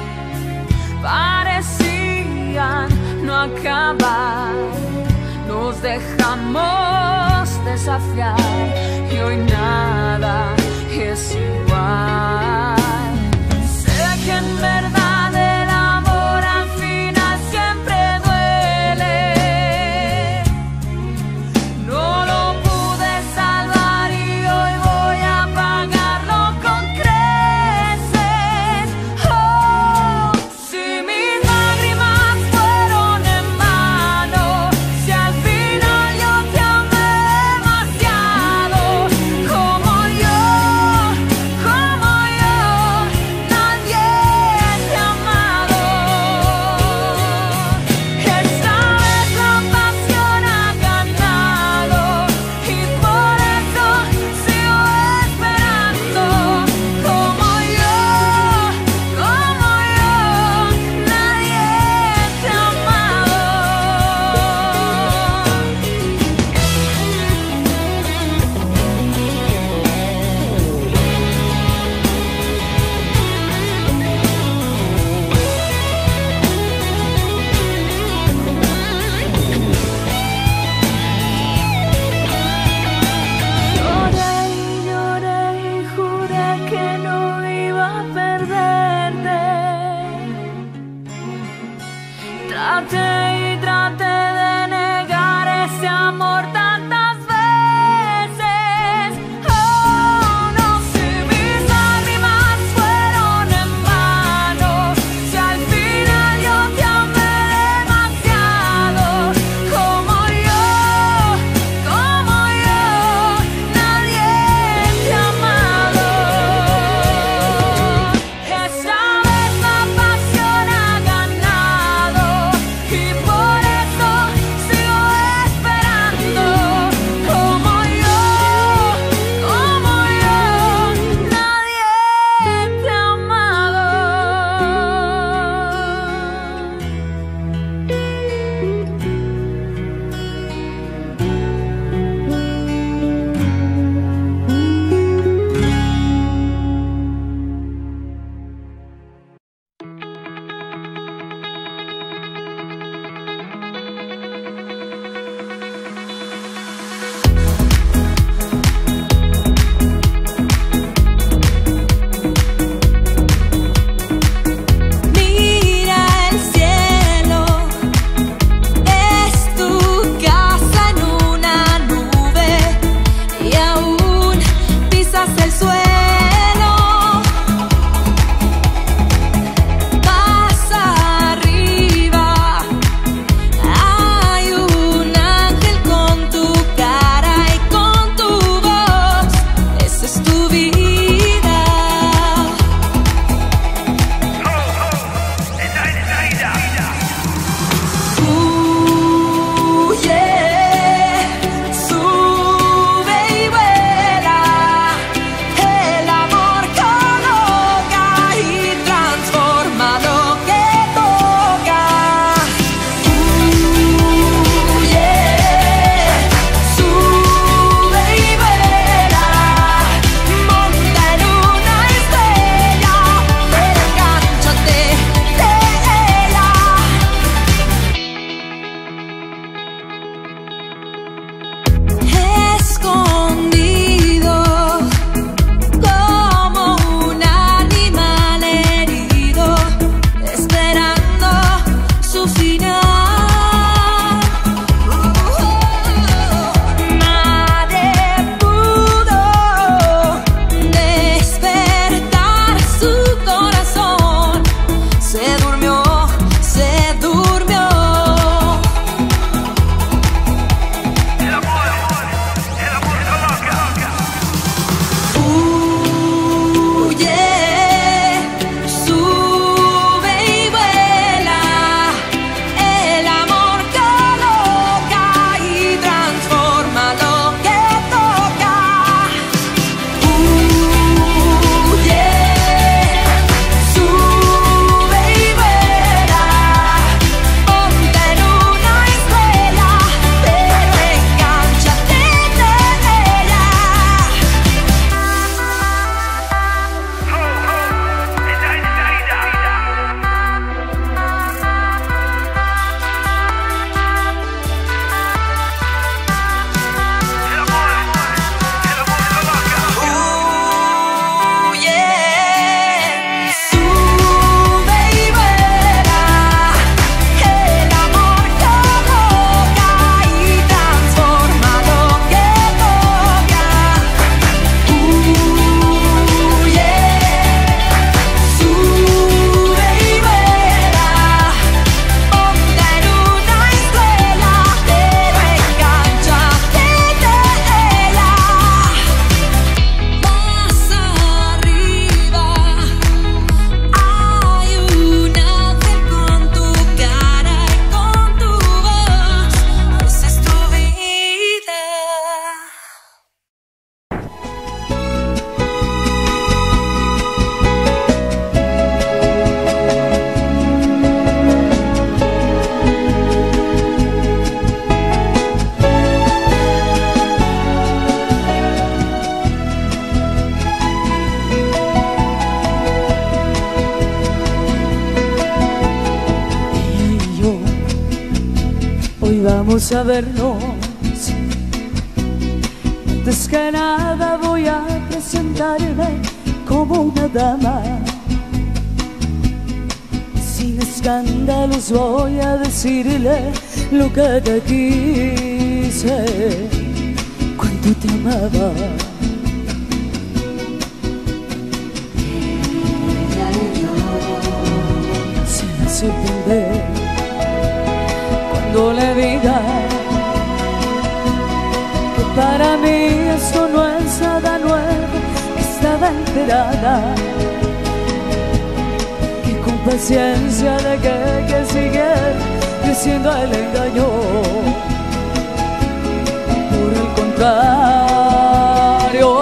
parecían no acabar. Nos dejamos desafiar y hoy nada es igual. Sé que en verdad el amor al final siempre duele. No lo pude salvar y hoy voy a pagarlo con creces. Oh, si mis lágrimas fueron en vano, si al final yo te amé demasiado. Como yo, y vamos a vernos. Antes que nada voy a presentarme como una dama. Sin escándalos voy a decirle lo que te quise, cuánto te amaba. Se me sorprende cuando le diga que para mí esto no es nada nuevo, que estaba enterada, que con paciencia de que siguiera creciendo el engaño. Por el contrario,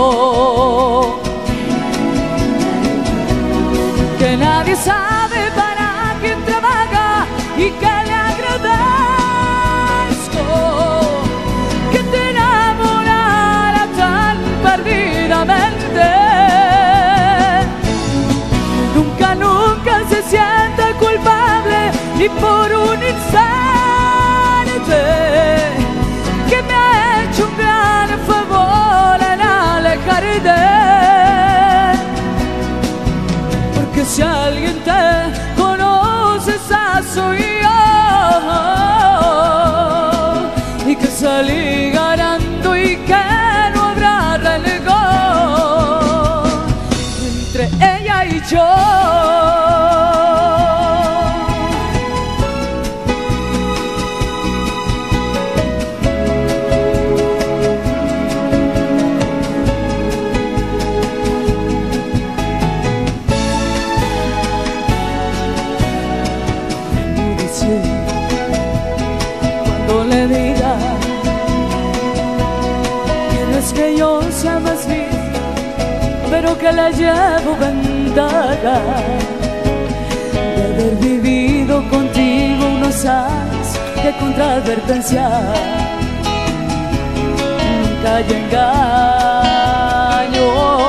que nadie sabe para quién trabaja y que le agradezco que te enamorara tan perdidamente. Nunca, nunca se siente culpable ni por un instante, que me ha hecho un gran favor en alejarte. Porque si alguien te conoce, esa soy yo, y que salí ganando y que no habrá rencor entre ella y yo. Cuando le diga que no es que yo sea más bien, pero que la llevo ventaja de haber vivido contigo unos años de contradvertencia. Nunca hay engaño.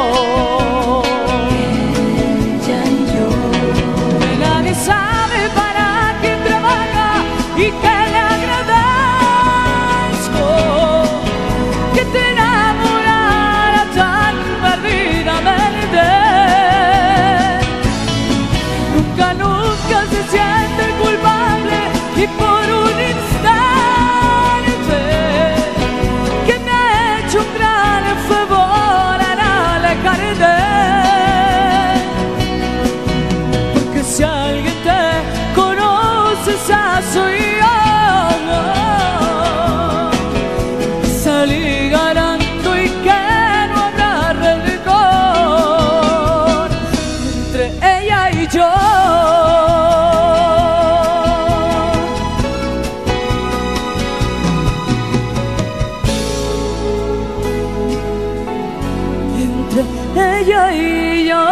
Ella y yo, que nadie sabe para quién trabaja y que le agradezco que te enamorara tan perdidamente. Nunca, nunca se siente culpable y por un instante, que me ha hecho un gran favor en alejarte. Porque si alguien te conoce, esa soy yo. Salí ganando y que no habrá rencor entre ella y yo. Entre ella y yo.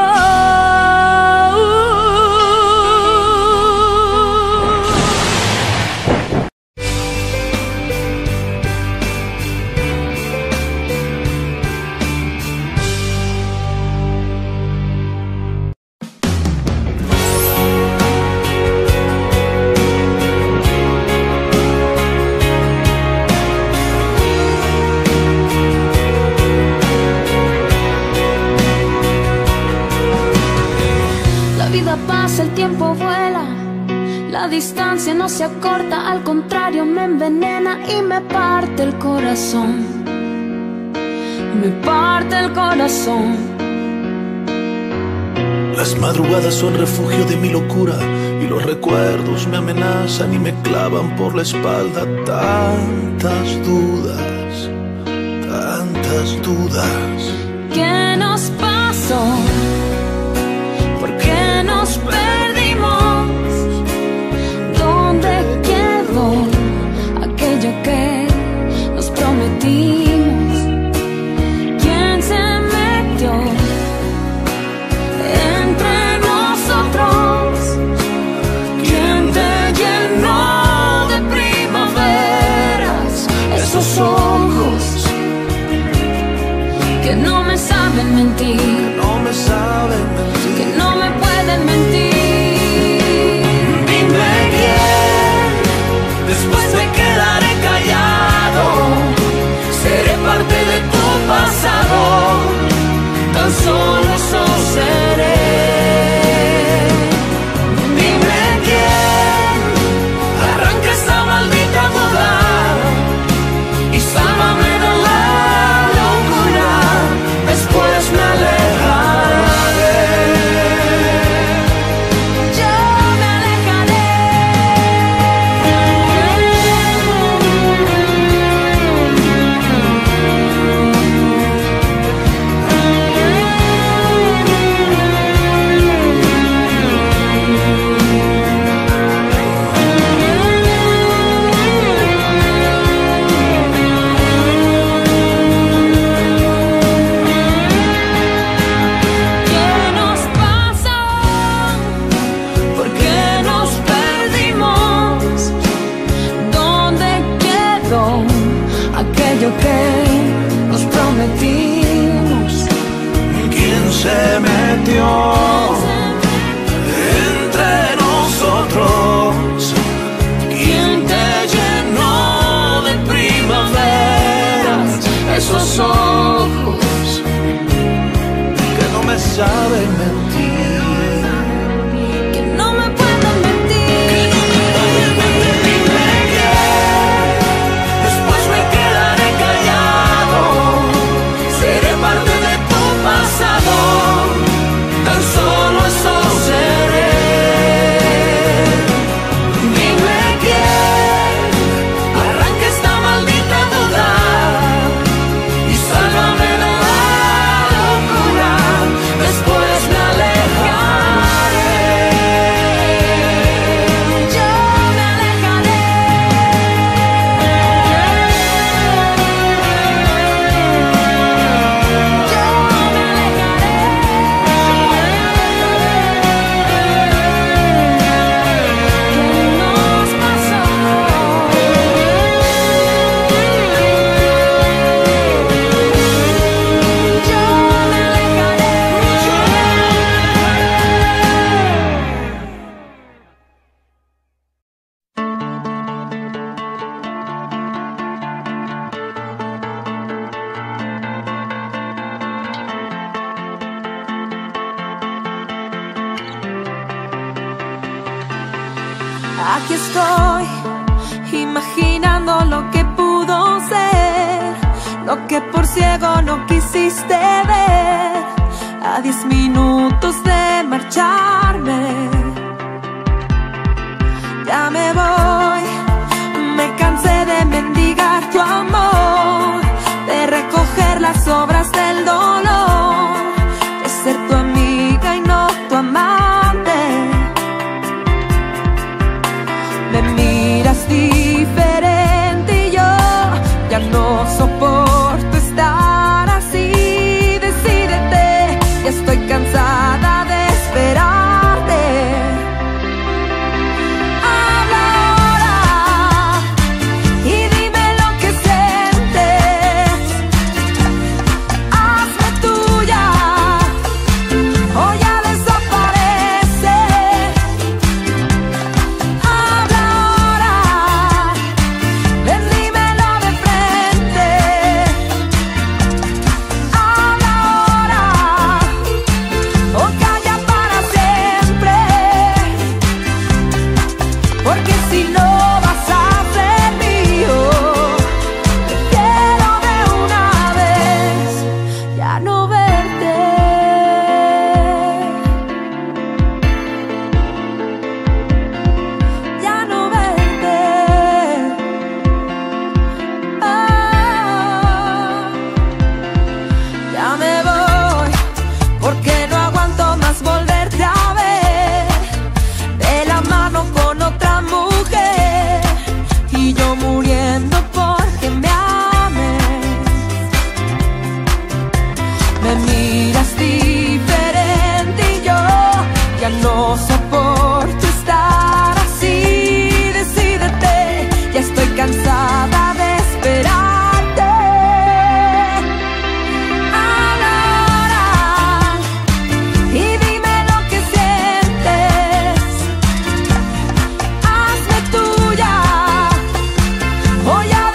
Pasa, el tiempo vuela, la distancia no se acorta, al contrario me envenena y me parte el corazón. Me parte el corazón. Las madrugadas son refugio de mi locura y los recuerdos me amenazan y me clavan por la espalda. Tantas dudas, tantas dudas. ¿Qué nos pasó? ¿Por qué nos perdimos? ¿Dónde quedó aquello que nos prometimos? ¿Quién se metió entre nosotros? ¿Quién te llenó de primaveras esos ojos que no me saben mentir? No me saben mentir, que no me pueden mentir. dime quién, después de que perdón, aquello que nos prometimos. ¿Quién se metió entre nosotros? ¿Quién te llenó de primaveras esos ojos que no me saben mentir? Que no me pueden mentir. Dime que después me quedaré callado, seré parte de tu pasado, tan solo eso seré. Dime que arranque esta maldita duda y sálvame de la locura, después me alejaré. Yo me alejaré. Yo me alejaré. ¿Qué nos pasó? Yo me alejaré. Aquí estoy, imaginando lo que pudo ser, lo que por ciego no quisiste ver. A 10 minutos de marcharme, ya me voy. Me cansé de mendigar tu amor, de recoger las sobras del dolor, de ser tu amiga y no tu amante. Me miras diferente y yo ya no soporto estar así. Decídete, ya estoy cansada de esperarte. Habla ahora y dime lo que sientes. Hazme tuya o ya desaparece. Habla ahora, ven, dímelo de frente. Habla ahora o calla para siempre. Porque si no vas a ser mío, quiero de una vez ya no verte. Ya no verte. Ya me voy, porque no aguanto más volverte a ver de la mano con otra mujer, y yo muriendo porque me ames. Me miras diferente y yo ya no soporto estar así. Decídete, ya estoy cansada de esperarte. Habla ahora y dime lo que sientes. Hazme tuya o ya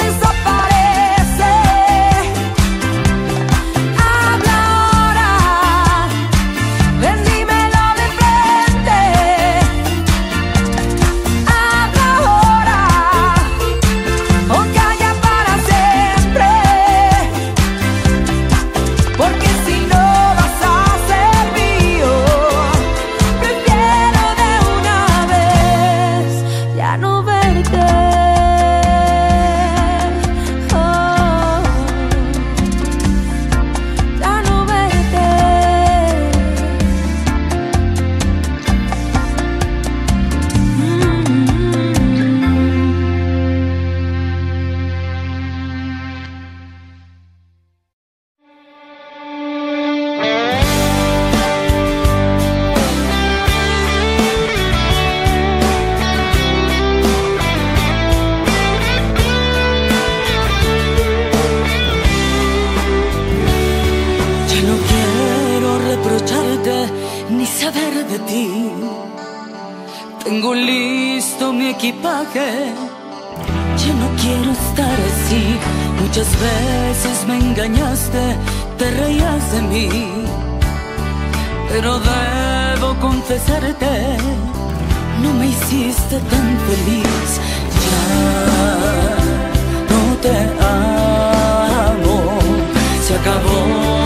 equipaje. Ya no quiero estar así. Muchas veces me engañaste, te reías de mí, pero debo confesarte, no me hiciste tan feliz. Ya no te amo, se acabó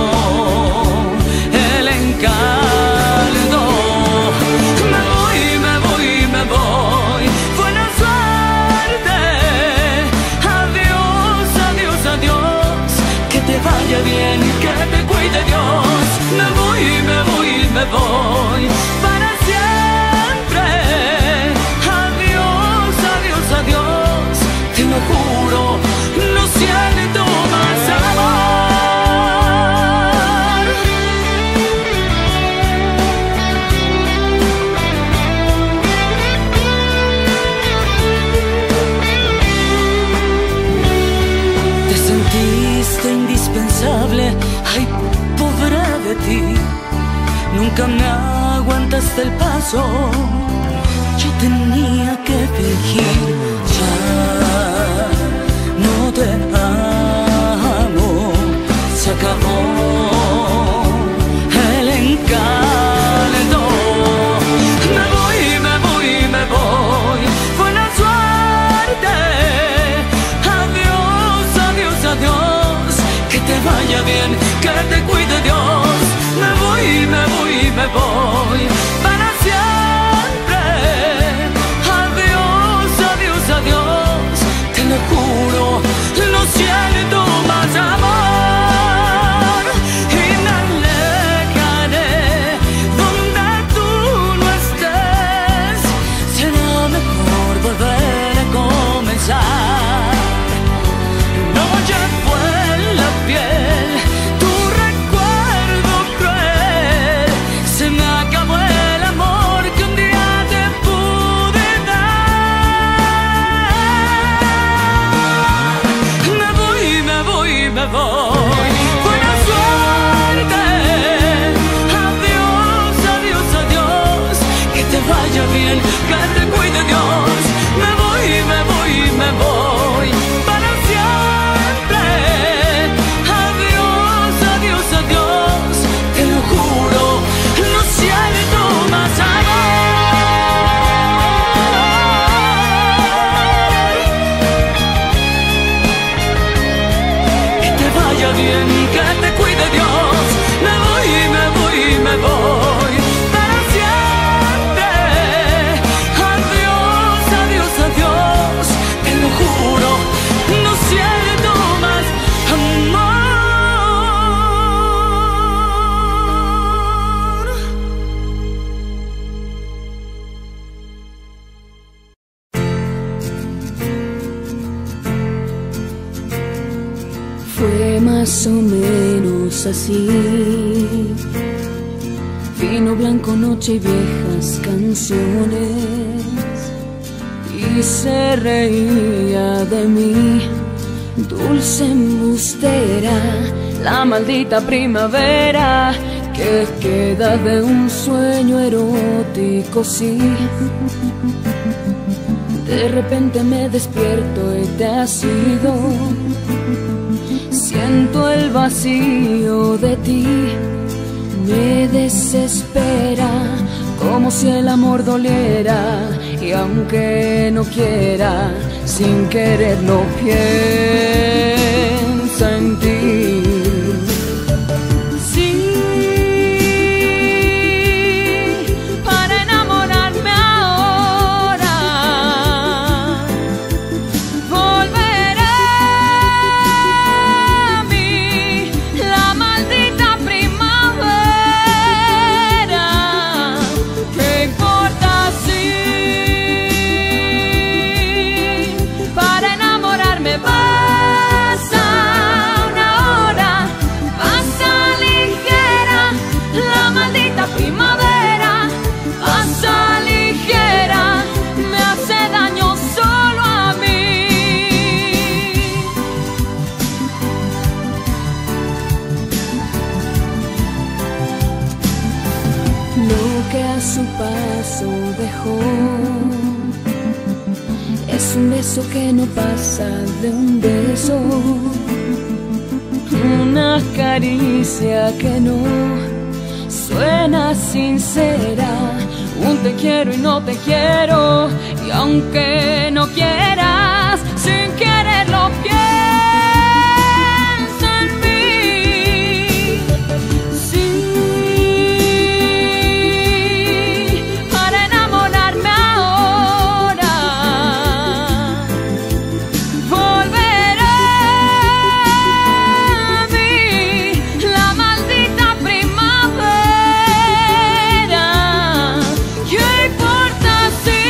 el encanto. Me voy, me voy, me voy. Buena suerte. Adiós, adiós, adiós. Que te vaya bien, que te cuide Dios. Me voy, me voy, me voy. Para siempre. Adiós, adiós, adiós. Te lo juro, no siento más amor. Indispensable, ay, pobre de ti. Nunca me aguantaste el paso, yo tenía que fingir. Ya no te amo, se acabó el encanto. Me voy, me voy, me voy. Buena suerte. Adiós, adiós, adiós. Que te vaya bien, que te cuide Dios. Me voy, me voy, me voy. Para siempre. Adiós, adiós, adiós. Te lo juro, no siento más amor. Y me alejaré donde tú no estés. Será mejor volver a comenzar. No llevo en la piel tu recuerdo cruel. Se me acabó el amor que un día te pude dar. Me voy, me voy, me voy. Buena suerte. Adiós, adiós, adiós. Que te vaya bien, que te cuide Dios. Me voy, me voy, me voy. Para siempre. Adiós, adiós, adiós. Te lo juro, no siento más amor. Que te vaya bien, que te cuide Dios. Me voy, me voy, me voy. Para siempre. Adiós, adiós, adiós. Te lo juro, no siento más amor. Fue más o menos así. Vino blanco, noche y viejas canciones. Y se reía de mí, dulce embustera, la maldita primavera que queda de un sueño erótico, sí. De repente me despierto y te has ido. Siento el vacío de ti, me desespera, como si el amor doliera. Y aunque no quiera, sin querer no piensa en ti. Sí, para enamorarme ahora, volveré a mí, la maldita primavera. ¿Qué importa si para enamorarme pasa una hora? Pasa ligera, la maldita primavera. Pasa ligera, me hace daño solo a mí. Lo que a su paso dejó Es un beso que no pasa de un beso, una caricia que no suena sincera, un te quiero y no te quiero, y aunque no quieras, sin quererlo piensa en mí. Sí, para enamorarme ahora, volverá a mí la maldita primavera. ¿Qué importa si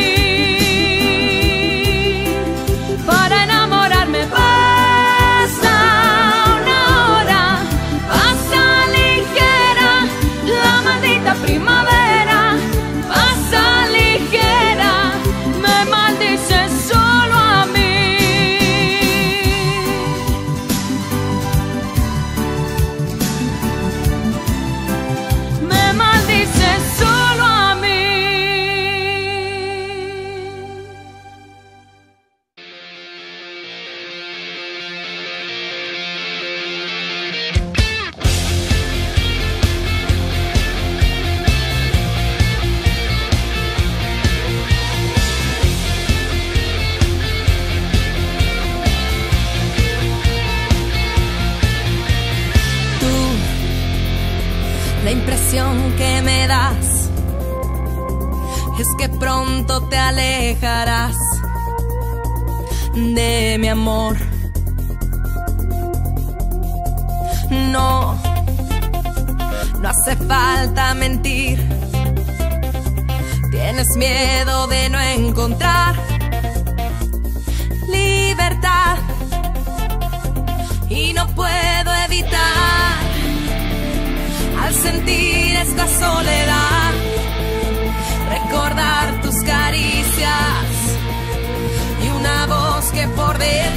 para enamorarme pasa una hora, pasa ligera la maldita primavera, pasa ligera, me maldice solo a mí. Me maldice solo a mí. Tú, la impresión que me das es que pronto te alejarás de mi amor. No, no hace falta mentir. Tienes miedo de no encontrar libertad y no puedo evitar, al sentir esta soledad, recordar tus caricias y una voz que por dentro